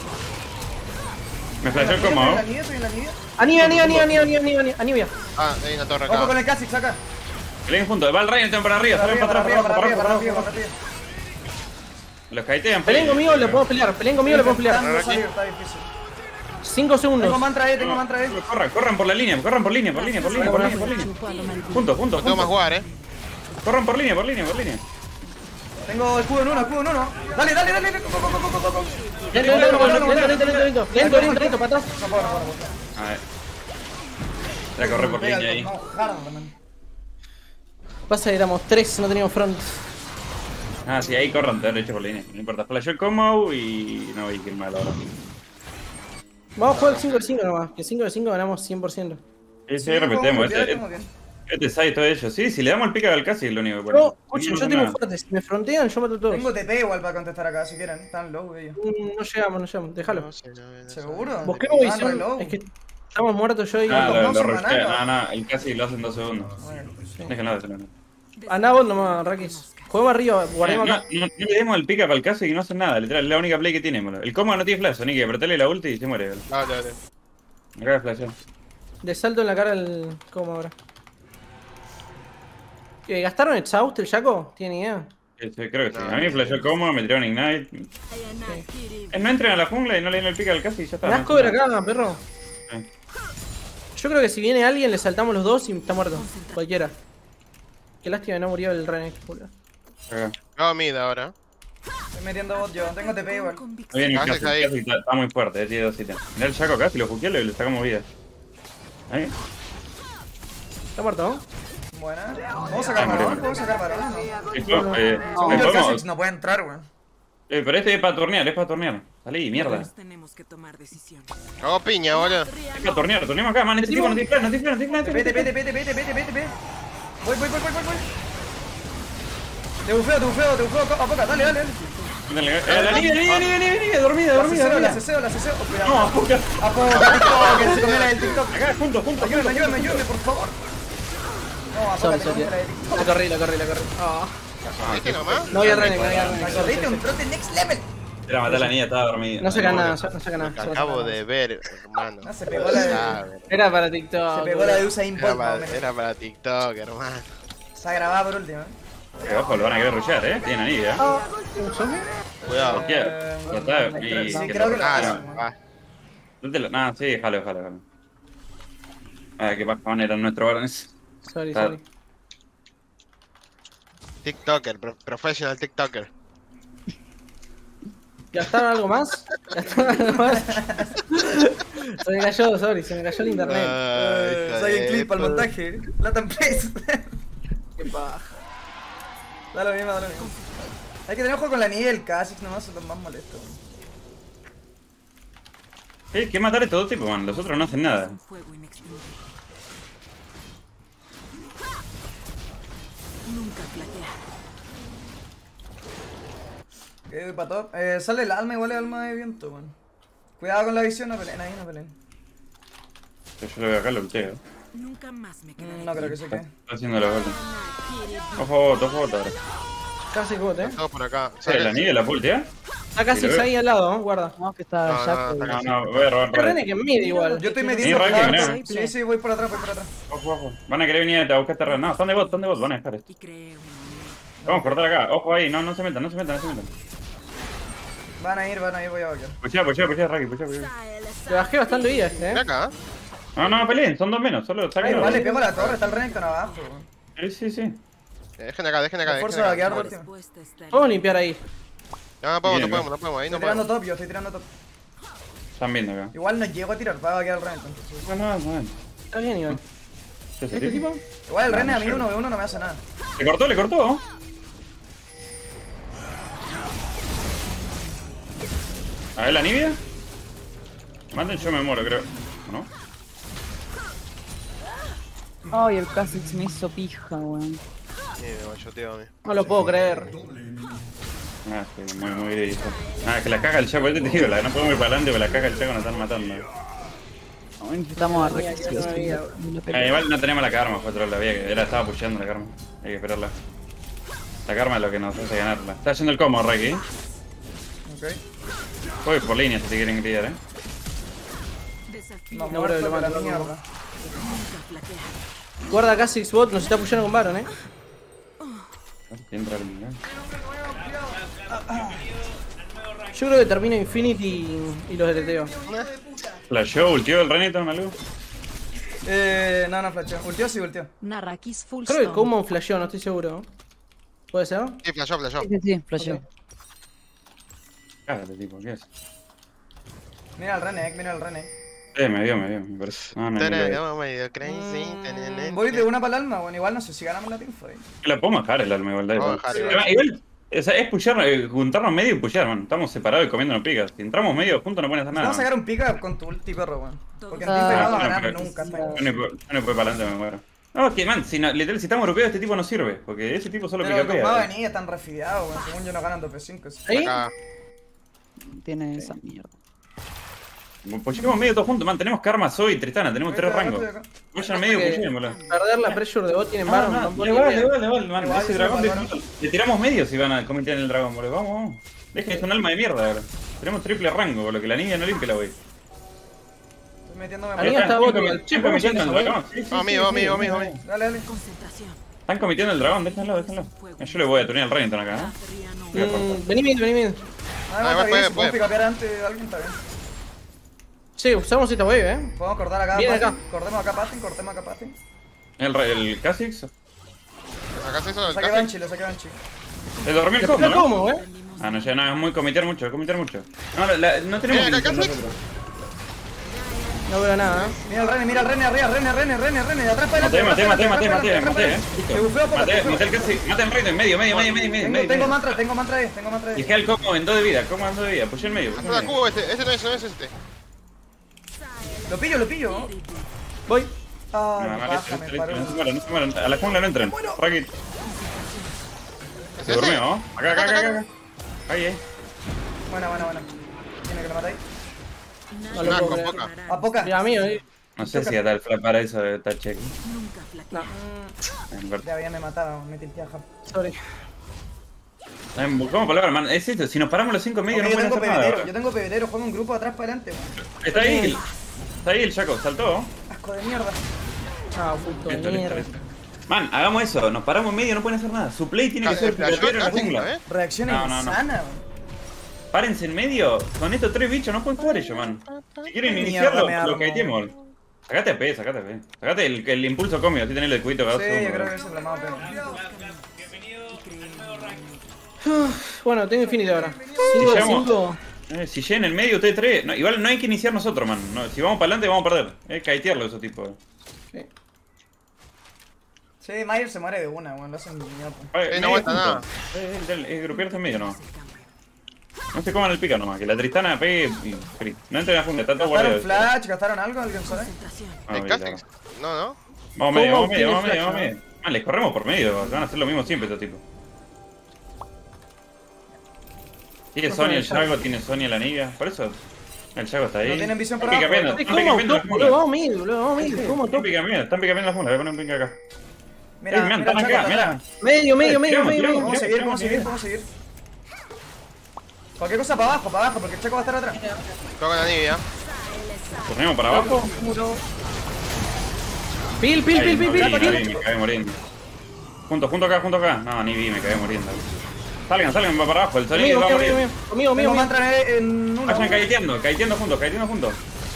A: Me flashó el
C: ¿Estoy en la
A: cómodo.
C: niña? ¿Estoy en la niña?
B: Anivia.
D: Ah, hay una torre
C: Ojo con
D: acá.
C: el Kha'Zix acá.
A: Peleen juntos. Va el Renekton para arriba.
C: Para
A: Salen
C: arriba,
A: para
C: para
A: atrás,
C: arriba, para
A: para
C: arriba,
A: abajo,
C: para
A: para
C: arriba,
A: abajo.
C: para arriba.
A: Los caitean.
B: Peleen conmigo, le podemos pelear.
C: Intentando salir, está difícil.
B: 5 segundos.
C: Tengo mantra tengo mantra
A: Corran por la línea, por línea. Juntos.
D: No tengo más jugar,
A: Corran por línea.
C: Tengo escudo en uno. Dale. Go.
B: Lento, para atrás.
C: No puedo.
A: A ver. Ya corre por línea ahí.
C: No, hard, man.
B: Pasa que éramos 3, no teníamos front.
A: Ah, sí, ahí corran derecho por línea. No importa. Flashó el combo y no vi que mal ahora.
B: Vamos a jugar el 5 de 5 nomás, que 5 de 5 ganamos 100%.
A: Sí, repetemos.
C: Estamos bien.
A: Este side todo ello. Sí, si le damos el pick al casi es lo único que
B: No,
A: podemos.
B: escuchen,
A: No
B: yo
A: pasa
B: tengo
A: nada.
B: fuerte, si me frontean yo mato a todos.
C: Tengo TP igual para contestar acá si quieren. Están low ellos.
B: No llegamos, déjalo.
C: ¿Seguro?
B: Busquemos
C: Estaban re
B: visión,
C: low.
B: es que estamos muertos yo y...
A: Ah,
C: no
A: lo
C: se
A: rushea.
C: manaba.
A: No, el casi lo hace en 2 segundos.
C: Bueno.
A: Déjenlo.
B: A Nabot nomás, Rakis. Juguemos arriba, guardemos
A: No
B: acá.
A: le demos el pick up al casi y no hacen nada, literal, es la única play que tiene, boludo. El combo no tiene flash, Sonic, apretale la ulti y se muere, boludo.
D: Dale.
A: Acá de flash.
B: Le salto en la cara el... ¿Cómo ahora? ¿Gastaron exhaust el Jaco? ¿Tiene idea?
A: Sí, creo que sí. A mí me flashó el combo, me tiraron ignite. No entren a la jungla y no le den el pick al casi y ya está.
B: Me das cover acá, perro.
A: Sí.
B: Yo creo que si viene alguien le saltamos los dos y está muerto. Cualquiera. Qué lástima que no murió el Renek, boludo.
A: Acá.
D: Hago mid ahora.
C: Estoy metiendo bot yo. Tengo TP igual.
A: Muy bien, el
D: Casi
A: casi,
D: ahí.
A: está muy fuerte, tiene 2 ítems. Mirá el Shaco acá, si lo juqueó le sacamos vida. Ahí.
B: Está muerto, ¿no?
C: Buena. ¿Vamos a sacar varón? ¿Podemos sacar varón? No.
A: Sí,
C: Según yo, el
A: podemos-
C: Kha'Zix no puede entrar, weón.
A: Pero este es para tornear, es para tornear. Salí, mierda.
E: Todos tenemos que tomar decisiones.
D: Hago piña, boludo.
A: Es para tornear, torneamos acá, man. Este tipo no tiene plan, no tiene plan, no tiene plan.
C: Vete. Voy. Te bufeo, a poca, dale.
A: La niña, dormida.
C: La ceseo.
A: No, a poca.
C: A poca, que se comió la del TikTok.
A: Acá, juntos.
C: Ayúdame, por favor. No, a poca,
B: Sorry,
C: te
B: sorry.
C: comiste la del TikTok.
B: La corrí. Ah.
D: ¿Viste nomás?
B: No voy a Renek,
C: Me corriste un trote next level.
A: Era matar a la niña, estaba dormida.
B: No saca nada.
D: Acabo de ver, hermano.
C: No, se pegó la de...
B: Era para TikTok.
C: Se pegó la de Usain Bolt, más o menos.
D: Era para TikTok, hermano.
C: Se ha grabado por último,
A: Ojo, lo van a querer rushear, Tienen anilla.
D: Cuidado.
A: Ya está. Y
C: Sí,
A: que
C: creo que lo
D: Ah,
C: hacen,
D: no,
C: weón.
D: va.
A: Nah, sí, jalo. Que bajaban eran nuestros varones.
B: Sorry.
D: TikToker, professional TikToker.
B: ¿Gastaron algo más? Se me cayó el internet.
C: Soy el clip para el montaje. Latam Place.
B: Qué paja.
C: Da lo mismo. Hay que tener ojo con la nieve y el Kha'Zix, nomás son los más molestos.
A: Hay que matar a estos dos tipos, man. Los otros no hacen nada.
E: Un fuego inextinguible. Nunca flaquear.
C: Voy para top. Sale el alma, igual es alma de viento, man. Cuidado con la visión, no peleen ahí, no peleen.
A: Yo lo veo acá, lo ulteo.
E: Nunca más me quedaré.
C: No creo que se quede.
A: Está haciendo la golpe. Ojo, ahora.
B: Casi bot,
D: Todo por acá.
A: Sí, la nieve la ultea.
B: Está casi ahí al lado, guarda.
F: No, que está
D: No,
F: Jack.
D: no,
A: No, voy a robar.
B: Renek en mid igual.
C: Yo estoy
A: Sí,
C: metiendo.
A: Ranking,
C: Ah,
A: ¿no?
C: sí, voy por atrás,
A: Ojo. Van a querer venir a buscar terreno. No, están de bot, van a dejar esto.
E: Y creé un
A: Vamos a cortar acá. Ojo ahí, no se metan.
C: Van a ir, voy a vaquear.
A: Puchea, Raki, puchea.
B: Le bajé bastante vida
D: Ven acá.
A: No, peleen, son dos menos, solo
C: Ay,
A: saquen.
C: igual le pego la torre, está el Renekton abajo.
A: Sí.
D: Dejen acá.
C: Fuerza a vaquear por último.
E: respuesta está en-
B: Vamos a limpiar ahí.
D: No podemos, ahí no
C: Estoy tirando
D: podemos.
C: top, yo estoy tirando top.
A: Están viendo acá.
C: Igual no llego a tirar, va a vaquear el Renekton.
A: No.
B: Está bien, igual.
A: ¿Qué es
B: ¿Este tipo?
C: Igual el Rene a mí 1v1 no me hace nada.
A: Le cortó. A ver la Nibia. Manden, yo me muero, creo. ¿O no?
F: Ay, el Kha'Zix me hizo pija, weón.
D: Sí, me guayoteo a mí.
B: No lo puedo creer.
A: Sí, muy gris. Es que la caga el Chaco, te digo, no podemos ir para adelante porque la caga el Chaco nos están matando.
F: No, necesitamos a
B: Mira,
F: Rex.
B: que no había.
A: Igual no tenemos la karma, fue troll, estaba pusheando la karma. Hay que esperarla. La karma es lo que nos hace ganarla. Está haciendo el combo, Reiki.
C: Ok.
A: Voy por línea si te quieren gritar,
E: Desafío.
C: No,
B: No,
C: muerto
B: bro, lo
C: de la
B: mato,
C: mierda.
E: Nunca flaquear.
B: Guarda acá Six Bot, nos está apoyando con Baron,
A: Entra el
B: Yo creo que termina Infinity y los deleteo.
A: Flashó, ultió el Renekton, algo.
C: No, flasheo. Ultió, sí, ultió.
E: Narrakis full
B: Creo que
E: stone.
B: Common flasheó, no estoy seguro. ¿Puede ser?
D: Sí, flashó.
F: Sí, flasheo.
A: Cágate, tipo, ¿qué es?
C: Mira el Renek,
A: Me vio, me parece. No,
D: Tenemos medio crazy.
C: Voy de una para el alma, bueno, igual no sé si ganamos la teamfight.
A: La podemos bajar el alma igual, da igual.
D: Vamos a bajar,
A: Igual, o sea, es pushar, juntarnos medio y pushar, man. Estamos separados y comiéndonos picas. Si entramos medio juntos no pueden hacer nada.
C: Vamos a
A: man.
C: sacar un pick con tu ulti, perro, weón. Porque en
F: Ah,
C: teamfight no vamos a
A: bueno,
C: ganar
A: pero-
C: nunca.
A: Yo no puedo para adelante, me muero. No, que man, literal, si estamos europeos este tipo no sirve. Porque ese tipo solo
C: Pero el
A: picapea.
C: comado venía están refideados, weón. Según yo no ganan 2v5.
B: ¿Ahí?
D: Acá.
F: Tiene esa mierda.
A: Pushemos medio todos juntos, man. Tenemos Karma, Zoe y Tristana, tenemos 3 rangos. Vayan medio y pushen, boludo.
B: Perder la pressure de bot tienen Baron. tampoco
A: Le
B: ni
A: vale,
B: idea.
A: man.
C: Igual,
A: Ese
C: sí,
A: dragón,
C: bueno.
A: le tiramos medio si van a cometer en el dragón, boludo. Vamos. Dejen, es un alma de mierda, boludo. Tenemos triple rango, boludo. Que la niña no limpia la wey.
C: Estoy metiéndome
B: La niña está bot, igual.
A: Están cometiendo el dragón. Sí,
D: Vamos.
C: Dale.
E: Concentración.
A: Están cometiendo el dragón, déjenlo. Yo le voy a turnear al Renekton acá, ¿eh?
E: Terriano.
B: Vení mid.
C: Ah, no, está bien,
D: puede.
C: si podemos picapear antes de alguien, está bien.
B: Sí, usamos esta wave,
C: Podemos cortar acá,
B: Viene
C: Patin.
B: acá.
C: Cortemos acá, Patin.
A: El Kha'Zix.
D: Acá se hizo
C: Lo
D: el
C: saqué
D: casi.
C: Banshee, lo saqué Banshee.
A: Le dormí el
B: ¿eh?
A: combo,
B: Pero
A: ¿no?
B: ¿cómo,
A: Ah, no, es muy cometer mucho. No tenemos
D: Mira, acá
A: insight
D: Kha'Zix.
A: nosotros.
B: No veo nada,
C: Mira el Rene, arriba, Rene, de atrás para
A: Maté,
C: adelante.
A: maté,
C: atrás para adelante.
A: Listo.
C: Me bufeo poco,
A: Maté
C: te bufeo.
A: el casi. Mate en reino, en medio.
C: Tengo mantra E.
A: Y dejé al como en 2 de vida, como en 2 de vida. Pushé en medio. pushé en
D: Anda,
A: medio.
D: cubo este no es este.
C: Lo pillo.
B: Voy.
C: Ah,
A: No,
C: qué
A: no,
C: paja,
A: listo,
C: me paró.
A: no se mueran. A la jungla no entren. Raki.
D: ¿Es
A: Se
D: ese?
A: durmió, ¿no? Acá. Ahí.
C: Buena. Tiene que lo matáis.
B: No lo
D: Nah,
B: puedo
D: con
B: creer.
D: poca.
C: A poca.
B: Mira, mío,
A: No sé si está el flag para eso de estar check.
E: Nunca flaquea.
B: No,
C: Ya había me matado, me tilté a Jap.
B: sorry.
A: ¿Cómo palabra, man? Es esto, si nos paramos los 5 medios no
C: Yo
A: pueden
C: tengo
A: hacer nada.
C: pebetero, yo tengo pebetero, juego un grupo atrás para adelante.
A: Está ahí el Chaco, saltó.
C: Asco de mierda.
B: Ah, puto
A: Listo,
B: mierda.
A: listo. Man, hagamos eso, nos paramos en medio, no pueden hacer nada. Su play tiene que ser
D: Flashó
A: pebetero en la
D: casi,
A: jungla.
C: Reacción
A: No.
C: insana.
A: Párense en medio, con estos 3 bichos no pueden jugar ellos, man. Si quieren
C: Mierda,
A: iniciarlo,
C: me
A: lo
C: armo.
A: que hitemos. Sacate AP. Sacate el impulso cómico, así tenés el cuito cada
C: Sí,
A: segundo.
C: yo creo que eso es lo más peor.
B: Bueno, tengo infinito ahora.
A: Si
B: 5 de
A: llegamos-
B: 5.
A: Si llegan en el medio ustedes 3, no, igual no hay que iniciar nosotros, man. No, si vamos para adelante vamos a perder. Hay que kitearlo esos tipos.
C: Sí, Mayer se muere de una, weón, lo hacen mierda.
A: Medio
D: no aguanta
A: junto.
D: nada.
A: Es grupearse en medio, no. No se coman el pica nomás, que la Tristana pegue y free. No entren a la jungla, está todo
C: ¿Gastaron
A: guardado.
C: flash? ¿Gastaron algo? ¿Alguien sabe?
E: Concentración.
A: Ah,
D: ¿En
A: mira.
D: Kha'Zix? No.
A: Vamos medio.
B: ¿Cómo tiene flash,
A: Vamos medio. Man, les corremos por medio, van a hacer lo mismo siempre estos tipos. Tiene Sonia el Yago, tiene Sonia la Niga, por eso el Yago está ahí.
C: No tienen visión por
A: Están
C: abajo,
A: picapeando,
C: ¿no?
A: están
B: ¿Cómo?
A: picapeando la
B: Boludo,
A: jungla.
B: vamos mid, boludo, vamos mid. ¿Cómo
A: Están
B: top?
A: picapeando la jungla, voy a poner un ping acá.
C: Mira,
A: Man,
C: mira,
A: están
C: Chaco,
A: acá,
C: está
A: mira.
C: atrás.
B: Medio.
A: Tiramos.
C: Podemos seguir. Cualquier cosa para abajo, porque el Chaco va a estar atrás.
D: Toca la Nibia.
A: Ponemos para abajo.
B: Pil.
A: Ay, no vi, me cagué muriendo. Junto acá. No, ni vi, me cagué muriendo. Salgan, va para abajo, el sonido va a morir.
B: Conmigo.
C: Tengo mantra en uno.
A: Vayan kiteando juntos.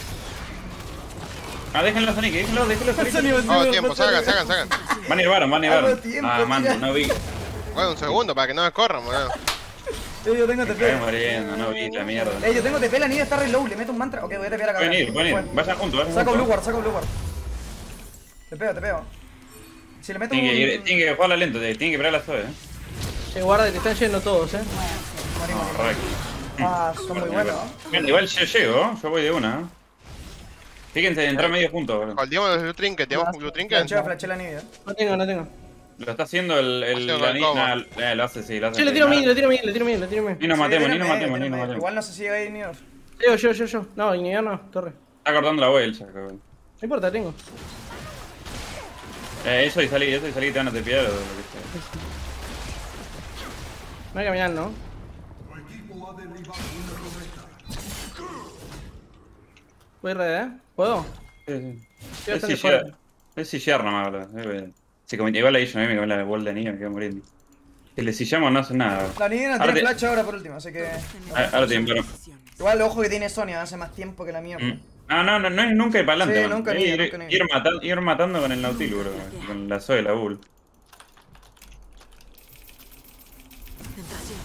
A: Ah, déjenlo Sonic, déjenlo Sonic.
D: Oh, tiempo, sacan.
A: Van a ir Baron.
C: Algo tiempo,
A: Ah, man,
C: tira.
A: no vi.
D: Bueno, un segundo para que no me corran, boludo.
C: Yo tengo
A: Me cagué
C: TP.
A: muriendo, no vi la mierda.
C: Yo tengo TP, la niña está re low, le meto un mantra. Ok, voy a TP acá.
A: Pueden ir. Vayan juntos,
C: Saco Blue Ward. Te pego. Si le meto un...
A: Tienen que jugarla lento, tienen que esperar la Zoe,
B: Che, guarda, te están yendo todos,
C: Morimos. Ah, son muy buenos.
A: Bien, igual yo llego, yo voy de una. Fíjense, entrar medio juntos. boludo.
D: Coldeamos el Blue Trinket, ¿tenemos Blue Trinket?
C: Flaché la niña.
B: No tengo.
A: Lo está haciendo el
D: Haciendo
A: la
D: el
A: niña. Lo hace, sí, lo hace.
B: Che, le tiro
A: Nada.
B: mid.
A: Ni nos matemos.
C: Igual no sé si llega ahí ni dos.
B: Yo. No, igniar no, torre.
A: Está cortando la vuelta.
B: No importa, tengo.
A: Eso y salí, te van a tepear o lo que sea.
B: No hay que caminar, ¿no? Voy red, ¿Puedo?
A: Sí.
B: Estoy
A: Es
B: bastante
A: sillar,
B: fuerte.
A: es sillar nomás, boludo. Si comité igual ahí yo me comí la bola de niño, me quedo muriendo. Si le sillamos no hacen nada.
C: La niña no
A: Ahora
C: tiene
A: te-
C: flash ahora por último, así que...
A: Ahora tienen pero.
C: Igual ojo que tiene Sonia, hace más tiempo que la mía.
A: No es nunca ir para adelante.
C: Sí,
A: man.
C: nunca ni-
A: Ir,
C: nunca ni-
A: ir matando con el Nautilus, bro. Con la Zoe, la Bull.
E: Concentración.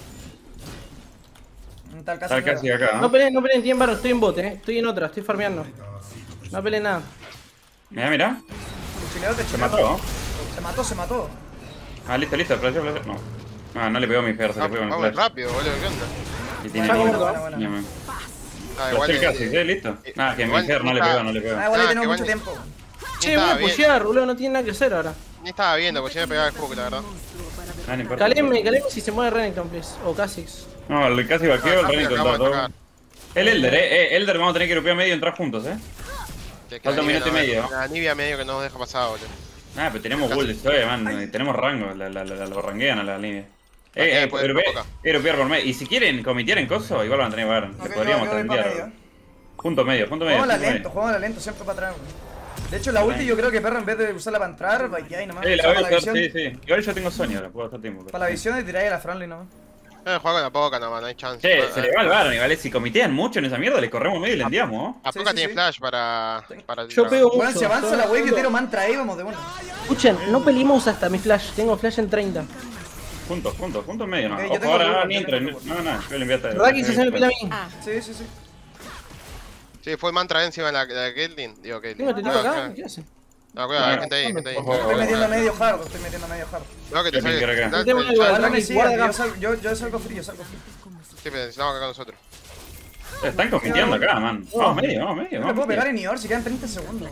C: En tal caso...
A: Está casi acá.
B: No peleen, tienen barro, estoy en bote, Estoy en otra, estoy farmeando. No peleen nada.
A: Mirá.
C: Chileo te
A: Se
C: chileo.
A: mató.
C: Se mató.
A: Ah, listo, flash. No. No le pegó a mi Fer, se le pegó en el
D: Vamos
A: flash.
D: rápido, boludo, ¿qué onda?
A: Y tiene
B: Saco
A: niño.
B: uno.
A: Niño, man.
D: Ah,
A: Lo estoy casi,
D: eh,
A: listo. Nada, que mi
D: igual
A: Fer no le
D: está-
A: pegó,
C: Ah, igual
D: Ah,
C: ahí tenemos
D: qué
C: mucho
D: bueno.
C: tiempo.
B: Che, voy a pushear, boludo, no tiene nada que hacer ahora.
D: Ni estaba viendo, porque yo me pegaba el hook, la verdad.
A: Ah, no importa.
B: Caleme si se mueve Renekton, please. O Kha'Zix.
A: No, el casi vaqueo, el
D: Ah,
A: Renekton
D: acabo
A: está
D: de
A: todo.
D: tocar.
A: El Elder, Elder, vamos a tener que grupear medio y entrar juntos,
D: Que
A: Falta un
D: la Nibia
A: minuto y
D: no-
A: medio.
D: La Nibia medio que no nos deja pasar, boludo.
A: Ah, pero tenemos bull de Zoe, man. Y tenemos rango, lo ranguean a la línea.
D: puede ir por poca.
A: Grupear por medio. Y si quieren comitear en coso, igual van a tener que pagar.
C: Ok,
A: Le podríamos
C: yo voy pa'
A: transmitir.
C: medio.
A: Punto medio.
C: Jugámosla lento, siempre para atrás. De hecho, la ulti yo creo que Perro en vez de usarla para entrar, va ahí nomás.
A: La
C: O sea,
A: voy a
C: para la
A: usar,
C: visión,
A: sí. Igual yo tengo Sonia ahora, puedo gastar tiempo.
C: para la visión de tirar a la friendly nomás.
D: Juega con la poca nomás, no hay chance.
A: Che, se le va al Baron, igual. Si comitean mucho en esa mierda, le corremos medio y le enviamos, ¿no?
D: A
C: Sí,
D: poca
C: sí,
D: tiene
C: sí.
D: flash para
B: Yo pego mucho.
C: Bueno, si avanza la wave que tiro mantra ahí, vamos de una.
B: Escuchen, no peleemos hasta mi flash. Tengo flash en 30.
A: Juntos medio, ¿no?
C: Ok, yo
A: Ojo,
C: tengo
A: ahora
C: Blue,
A: ni
C: yo
A: entren.
C: tengo
A: No, yo le envié hasta.
B: Raki se me pela a mí.
C: Sí.
D: Sí, fue mantra encima de la Caitlyn. Digo, Caitlyn.
B: Tengo este tipo acá, ¿qué hace?
D: No, cuidado, hay gente ahí, gente ahí.
A: Ojo,
C: Estoy metiendo medio hard, estoy metiendo medio hard.
D: No, que te
A: Yo me quiero acá.
D: salga.
B: Tengo una igual.
C: Ahora me
B: Tranqui,
C: siguen,
B: guarda
C: yo
B: acá.
C: salgo frío, salgo frío.
D: Sí, pero necesitamos acá nosotros.
A: Están compitiendo acá, man. Vamos medio, vamos medio.
C: No le
A: Vamos
C: puedo pegar
A: medio.
C: en Nior si quedan 30 segundos.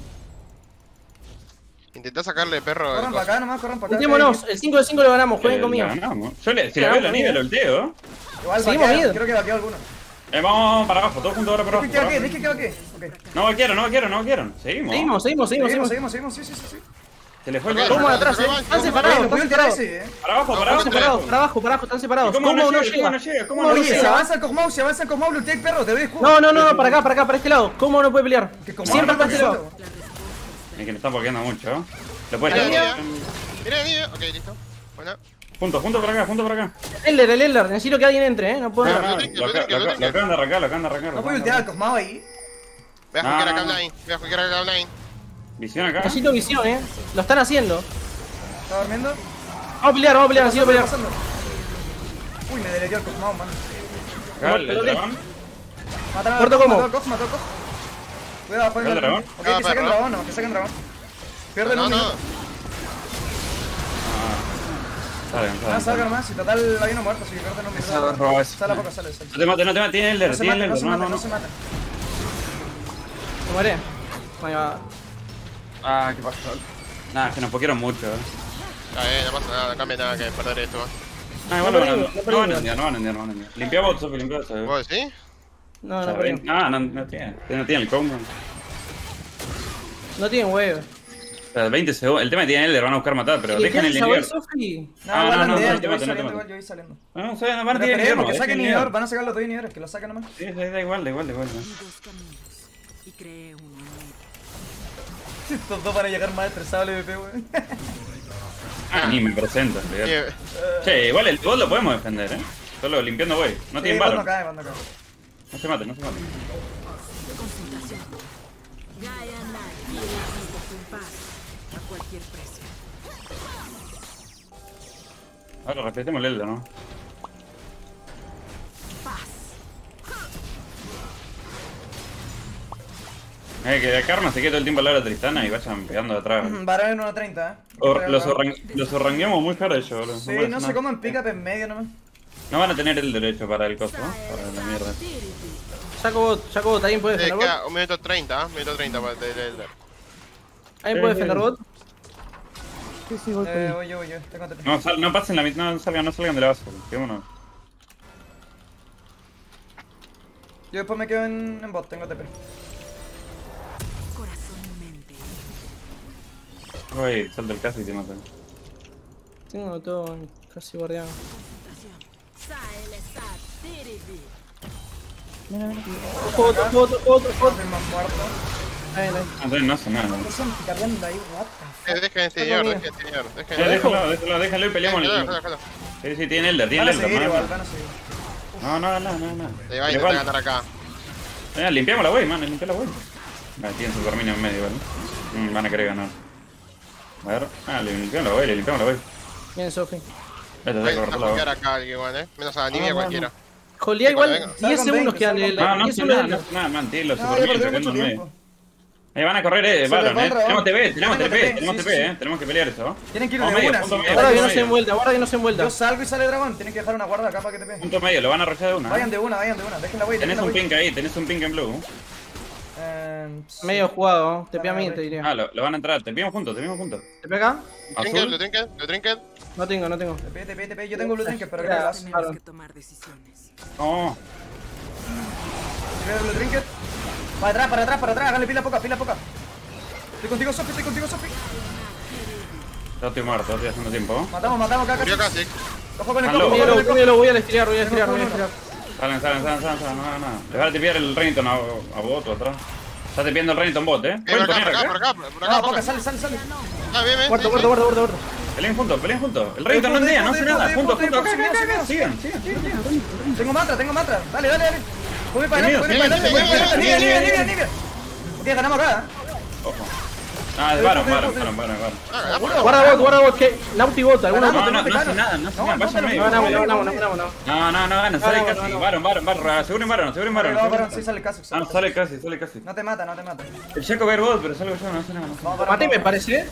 D: Intentá sacarle perro.
C: Corran para acá nomás, corran para acá.
B: Juntémonos, el 5 de 5 lo ganamos, jueguen
A: La
B: conmigo.
A: ganamos. Yo si la veo la nieve, lo ulteo.
C: Igual
B: Seguimos
C: vaqueo,
B: mid.
C: creo que vaqueó alguno.
A: Vamos para abajo, todos juntos ahora para
C: ¿Qué
A: abajo.
C: va
A: para
C: qué?
A: abajo.
C: ¿Qué? Ok.
A: No vaquearon. Seguimos.
B: Seguimos.
C: Seguimos, sí.
A: Se le fue el
D: Ok,
A: gol.
B: ¿Cómo atrás,
D: Pero
B: Están
D: no,
B: separados,
C: Lo
B: están
C: puedo tirar
B: separados.
C: ese,
A: Para abajo, para
B: Están
A: abajo.
B: separados, para abajo, están separados.
A: ¿Cómo no
B: no
A: llega?
B: llega?
A: ¿Cómo no
C: Oye,
A: llega?
C: se avanza el Cosmau, lutea el perro, te doy escudo.
B: No, para acá, para este lado. ¿Cómo no puede pelear?
C: Que Cosmau
B: Siempre
C: no
B: para este
C: está
B: lado.
A: Es que nos están bloqueando mucho. Lo puedes
D: Mira,
A: tirar.
D: mira. Ok, listo. Bueno.
A: Juntos para acá.
B: El Elder, necesito que alguien entre, no puedo
A: No,
B: entrar.
A: no,
D: trinque,
A: lo
D: lo trinque.
A: acaban de arrancar, lo acaban de arrancar.
C: No puedo ultear al Cosmau ahí.
D: Voy a jugar acá online.
A: Visión acá.
B: Necesito visión, Lo están haciendo.
C: ¿Está durmiendo?
B: Vamos a pelear, necesito pelear.
C: Pasando. Uy, me deletió el Cosmau, man.
A: Acá el dragón.
B: Muerto
C: Mató
B: como.
C: al Cos, mató al Cos. Cuidado, abajo
A: ¿El dragón?
C: Ok, que saquen dragón, no, que saquen dragón. Pierden
D: No,
C: un
D: no.
C: minuto.
A: Salgan.
C: Salga nomás, si total hay uno muerto, si pierden un minuto. Sale a poco, sale.
A: No te mates, tiene el
C: No se maten, no se maten.
B: Me muere. Ahí va.
A: Ah, qué pasó. Nada, que nos poquieron mucho.
D: No pasa nada, no cambia nada que perder esto.
A: Igual
B: No
A: no
B: perdimos.
A: van a enviar. Limpia bot, Sofi, limpia bot.
D: ¿Vos decís?
B: No perdimos.
A: No tiene el combo.
B: No tienen huevo.
A: O sea, 20 segundos. El tema que tiene él, le van a buscar matar, pero dejen el
B: sabor,
A: inhibitor.
B: Sofi?
C: No,
A: Ah,
C: igual
A: no,
C: andean,
A: no te
C: yo voy
A: mates, no te
C: saliendo,
A: mates.
C: yo voy saliendo.
A: No sé, van a
C: Pero
A: tirar
C: esperemos que
A: el
C: saquen
A: inhibidor.
C: inhibidor, van a sacar los dos inhibidores, que los saquen nomás.
A: Sí, da igual.
E: Dos caminos y creé uno nuevo.
C: Estos dos van a llegar más estresados al EVP, weón.
A: Ni me presento.
D: Eh,
A: Che, igual el bot lo podemos defender, Solo limpiando, güey. No tienen
C: cuando
A: valor.
C: cae, cuando cae.
A: No se maten.
E: Concentración. Gaia Knight. Necesito tu paz a cualquier precio.
A: Ahora respetemos el Elder, ¿no?
E: Paz.
A: Que Karma se quede todo el tiempo al lado de Tristana y vayan pegando de atrás.
C: Varón en 1.30,
A: Los orrangueamos muy hard ellos, boludo.
C: Sí, no sé cómo en pick up en medio nomás.
A: No van a tener el derecho para el costo, ¿no? Para la mierda.
B: Saco bot, ¿alguien puede defender bot?
D: queda 1 minuto 30, minuto 30 para el Elder.
B: ¿Alguien puede defender bot?
F: Sí, voy por ahí.
C: Voy yo, tengo TP.
A: No pasen la mitad, no salgan de la base. Quedémonos.
C: Yo después me quedo en bot, tengo TP.
E: Corazón y mente.
A: Uy, salta el caso y te matan.
B: Tengo todo casi guardiado.
F: Mira.
B: Otro.
C: Estoy más muerto.
B: Ahí.
A: Entonces no hace nada.
C: ¿Qué están picardeando ahí? What the fuck?
D: Dejen este señor,
A: Déjalo y peleamos.
D: Déjalo.
A: Sí, tiene Elder,
C: Van a seguir
A: Elder.
C: igual, van a seguir.
A: No.
D: Le va a intentar ganar acá.
A: Limpiamos la wey, man, limpiamos la wey. Tienen su termino en medio, ¿vale? Van a querer ganar. A ver, le limpiamos la wey.
B: Bien, Sofi.
A: Este
D: Voy
A: se
D: a
A: cortó la wey.
D: bloquear acá alguien, menos a la Nivea cualquiera.
B: Jolía igual
D: Venga.
B: 10 segundos quedan de
A: No, no
B: 10
A: hace
B: segundos
A: nada,
B: de
A: nada, man, tiene los
C: No, ya
A: super
C: perdí
A: minions
C: mucho
A: en medio.
C: tiempo.
A: Van a correr,
C: Se
A: Baron,
C: les va el dragón.
A: Tenemos
C: Tengo
A: TP,
C: sí, sí.
A: tenemos que pelear eso.
C: Tienen que ir
A: Vamos
C: de
A: medio,
C: una.
A: punto
C: sí.
A: medio.
B: Guarda que no se envuelta,
C: Yo salgo y sale dragón, tienen que dejar una guarda acá para que te peguen.
A: Punto medio, lo van a arrollar de una.
C: Vayan de una, dejen la wey,
A: Tenés un pink ahí, tenés un pink en blue.
B: Medio jugado, te pega a mí, te diría.
A: Lo van a entrar, te pillamos juntos.
B: ¿Te pega?
A: Azul.
D: Lo trinket.
B: No tengo.
C: TP, yo tengo blue trinket, pero ¿qué me das?
E: Tenemos que tomar decisiones.
A: No.
C: Blue trinket. Para atrás, háganle pila poca. Estoy contigo, Sofi.
A: Ya estoy muerto, estoy haciendo tiempo.
C: Matamos acá.
D: Murió casi.
C: Ojo con el
A: Aló.
C: copo.
B: Lo voy a estirar,
A: Salen, nada. Le van a tipiar el Renekton a bot o atrás. Está tipiando el Renekton bot,
D: Por
A: ¿Pueden poner
D: acá.
A: acá?
C: No, poca, sale.
D: Ah, bien.
B: Muerto.
A: Peleen juntos. El Renekton no andea, no hace nada. Juntos, acá. Sigan.
C: Tengo mantra. Dale. Voy para
A: Bienvenido,
C: adelante.
A: bienvenido.
C: Nivea. Ok, ganamos acá.
A: Ojo. Ah, es Baron.
B: Guarda bot, que Nauti bot, alguna
A: No,
B: bot.
A: no hace nada, no hace nada. Vaya medio.
B: No ganamos.
A: No, ganan, sale casi. Baron. Aseguren Baron.
C: Sí, sale casi.
A: Ah, sale casi.
C: No te mata.
A: El Jaco va a ir bot, pero salgo yo, no hace nada.
B: Lo maté, me parece.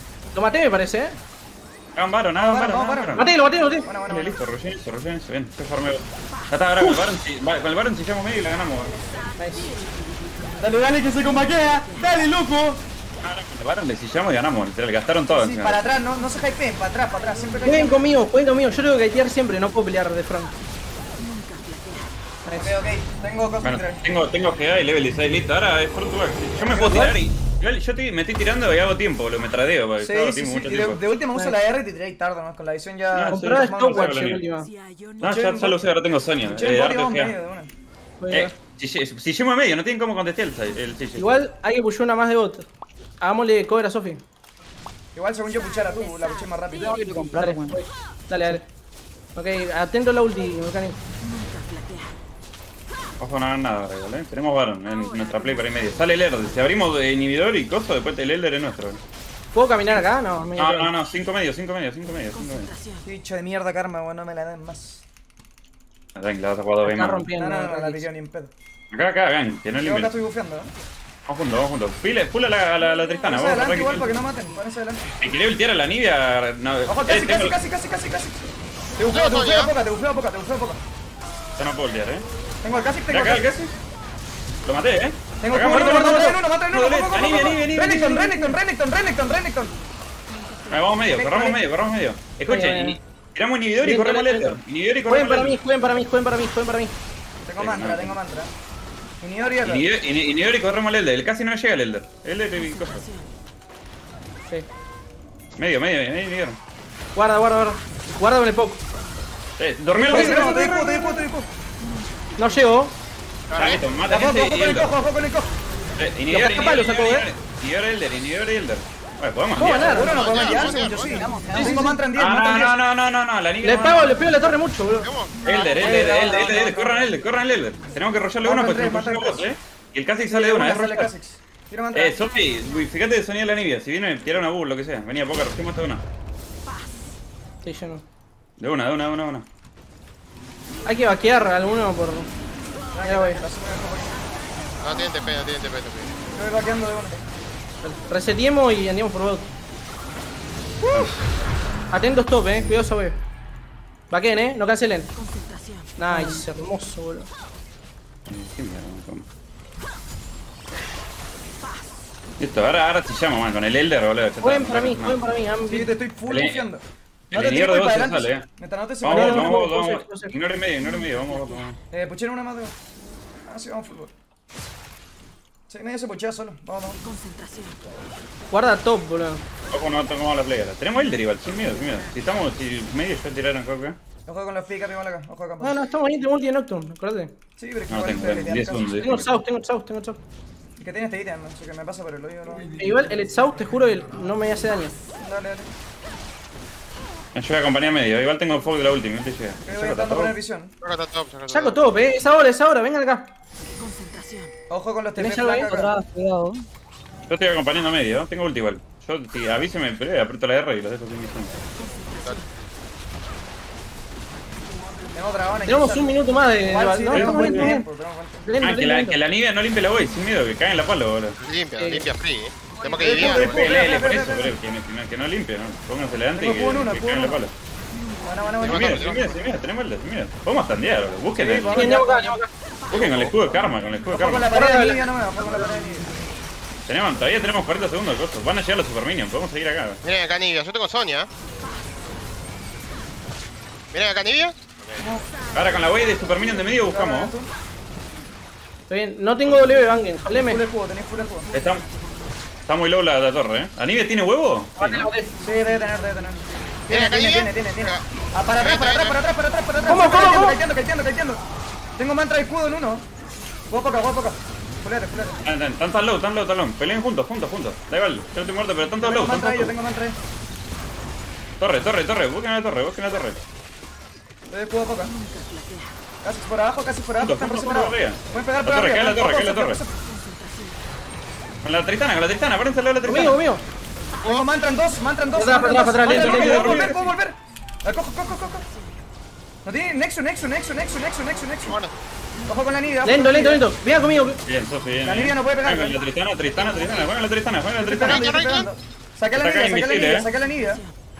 A: Hagan Baron.
B: Matelo.
C: Bueno.
A: Vale, listo, rollen eso, bien. Se farmeo. Ya está, ahora con el Baron si llamo medio y la ganamos.
C: Dale, que se comaquea. Dale, loco.
A: Ahora con el Baron le sillamos y ganamos, literal, gastaron todo.
C: Sí, para atrás, no se hypeen, para atrás. Siempre
B: Jueguen conmigo. Yo tengo que gatear siempre, no puedo pelear de front.
C: Ok, tengo cosas
A: Bueno,
C: que tirar.
A: tengo GA y level 16, listo, ahora es front to back. Yo me puedo tirar y... Yo me estoy tirando y hago tiempo, boludo, me tradeo, porque hago tiempo, mucho tiempo.
C: De última uso la R y te tiré tarde, ¿no? Con la visión ya...
A: No,
B: Comprá
A: sí,
B: Stopwatch
A: sí,
B: en
A: sí.
B: última.
A: No, ya lo sé, ahora tengo Sonia. Arte GA. Si llego a medio, no tienen cómo contestar el CJ.
B: Igual hay que pushar una más de bot. Hagámosle cover a Sofi.
C: Igual según yo puchara tú, la puché más rápido.
B: Dale. Ok, atento a la ulti, mecánico.
A: Ojo, no hagan nada, ¿vale? Tenemos Baron en nuestra play para y medio. Sale el Elder, si abrimos inhibidor y coso, después el Elder es nuestro.
B: ¿Puedo caminar acá? No,
A: No, 5 medio.
C: Bicho de mierda, Karma, weón, no me la den más.
A: Tranquila, vas a jugar 2
B: Está
A: más.
B: rompiendo.
C: No la piqueo ni en pedo.
A: Acá, vean, que no
C: Yo acá
A: limpien.
C: estoy bufeando, ¿eh?
A: Vamos juntos. Pula la Tristana,
C: Ponese
A: vamos,
C: adelante igual para
A: arranque.
C: que no maten, ponese adelante.
A: Si quería ultear a la Nibia, no.
C: Ojo, casi. Te bufeo poca.
A: Yo no puedo ultear,
C: Tengo el casi,
A: De acá el casi. Lo maté,
C: Tengo
A: Acá,
C: cubo,
A: muerto.
C: mata en uno. Renekton.
A: Vamos medio, corramos medio. Escuchen, tiramos inhibidor y corremos el Elder.
B: Jueguen para mí.
C: Tengo mantra. Inhibidor y Elder.
A: Inhibidor y corremos el Elder. El casi no llega el Elder. Elder y cosa.
B: Sí.
A: Medio, inhibidor.
B: Guarda con el poco.
A: Dormilo.
C: Te dispo.
B: No llego.
A: Listo, mata
C: Ojo
A: gente y Elder.
C: con el cojo.
A: Inhibidor,
B: Los palos sacó,
A: inhibidor Elder. Bueno, podemos
B: Vamos a
A: liar.
B: ganar.
C: Uno no podemos
D: Ya,
C: llegar, según yo
D: ya,
C: sí. Tengo mantra en 10, mantra en 10.
A: No, la Nibia.
B: Le pego la torre mucho, bro.
A: Elder, corran el Elder. Tenemos que rollarle uno, pues se lo pusimos dos, Y el Kha'Zix sale de una,
C: Sale Kha'Zix. Tiro mantra.
A: Sofi, fíjate de Sonia la Nibia. Si viene, tira una bull, lo que sea. Venía poca, rogemos de una.
B: Sí, yo no.
A: De una.
B: Hay que vaquear a alguno por... Ya voy.
D: No tienen TP.
C: Yo voy vaqueando de una.
B: Resetiemos y andemos por bot. Atentos top, cuidado esa web. Vaqueen, no cancelen. Nice, hermoso, boludo.
A: Listo, ahora te llamo, man, con el Elder, boludo.
B: Jueguen para mí.
C: Sí, te estoy full bufeando.
A: El inhibidor de vos se sale,
C: Mientras no te se
A: Vamos. Ignore medio, vamos.
C: Puchero una más de... sí, vamos fútbol. Sí, medio se puchea solo. Vamos.
B: Guarda top, boludo.
A: Ojo, no tocamos la play ahora. Tenemos Elder igual, sin miedo. Si medio ya tiraron coca.
C: Ojo con los pick-up igual acá. Ojo acá.
B: No, estamos ahí entre multi y Nocturne, acuérdate.
C: Sí, pero es que
A: No,
C: igual
A: tengo 10 segundos.
B: Tengo Exhaust.
C: El que tiene este ítem, así que me pasa por el oído, ¿no?
B: Igual el Exhaust, te juro que no me hace daño.
C: Dale.
A: Yo voy a acompañar medio, igual tengo el fuego de la última, te llega.
C: Voy intentando poner visión.
D: Acá está top.
B: Saco top, es ahora, vengan acá.
C: Ojo con los TP
B: ¿Tenés algo ahí?
C: flanca acá.
F: Atrás, cuidado.
A: Yo estoy acompañando medio, tengo ulti igual. Yo, si avíseme, peleo, aprieto la R y los dejo sin misión.
C: Tenemos dragones.
B: Tenemos un minuto más de...
C: Igual sí,
B: No,
C: tenemos
B: estamos
C: buen
B: bien.
C: tiempo.
A: Que la Nibia no limpie la voy, sin miedo, que cae en la palo, boludo.
D: Limpia free, Tenemos que dividir.
A: Por eso, que no limpie, ¿no? Pónganse delante y que cae en la palo.
C: Bueno.
A: Sin miedo, tenemos el sin miedo. Podemos tandear, boludo. Busquen
C: Sí,
A: con el escudo de karma,
C: Ojo con la pared de Nibia, no me ojo con la pared de Nibia.
A: Todavía tenemos 40 segundos de costos. Van a llegar los Super Minions, podemos seguir acá.
D: Miren acá Nibia, yo tengo Sonia. Miren acá Nibia.
A: Ahora con la wave de Super Minion de medio buscamos.
B: Está bien, no tengo W, Bangen, jaleme.
C: Full escudo, tenés full escudo.
A: Está muy low la torre, ¿eh? ¿Anibia tiene huevo? Sí, ¿no?
C: Sí, debe tener.
D: Miren acá Nibia.
C: Tiene. Ah, para atrás.
B: ¿Cómo?
C: Caiteando. Tengo mantra de escudo en uno. Juego poca. Fulere.
A: Están tan low. Peleen juntos. Da igual, yo no estoy muerto, pero están todos low.
C: Tengo mantra ahí.
A: Torre. Busquen la torre.
C: Doy escudo poca. Casi por abajo. Están
A: Juntos,
C: separados.
A: arriba.
C: Pueden pegar por
A: La torre,
C: arriba.
A: cae la torre. Con la tristana, párense al lado de la tristana.
B: Conmigo.
C: Tengo mantran dos.
B: Para atrás, lento.
C: Puedo volver. Cojo. No tiene Nexo.
D: Bueno,
C: Ojo con la Nibia.
B: Lento. Venga conmigo.
A: Bien, Sofi, bien.
C: La Nibia no puede pegar.
A: Juega la Tristana. Juega la Tristana.
C: Estoy pegando. Saca la
A: Está acá invisible,
C: Nibia, saca la Nibia.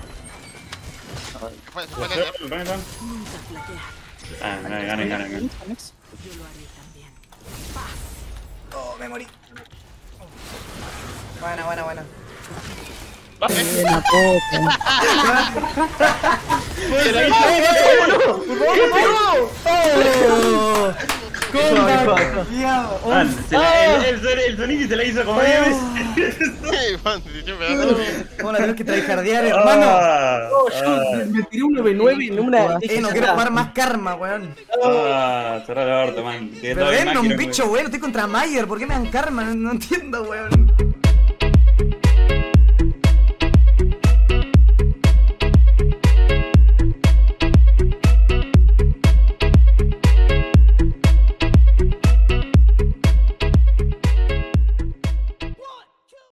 D: se fue Daniel.
E: Nunca flaquear.
A: Ah, ganen.
E: Yo lo haré también.
C: Oh, me morí. Buena.
F: Buena poca.
A: El Sonic se la hizo como 10 veces.
D: Sí, man, yo me
C: ¿Cómo la tenés que traijardear, hermano?
B: Me tiré un 9-9 en una.
C: No quiero jugar más karma, weón.
A: Cerrar el orto, man.
C: Pero un bicho, weón. Estoy contra Mayer. ¿Por qué me dan karma? No entiendo, weón.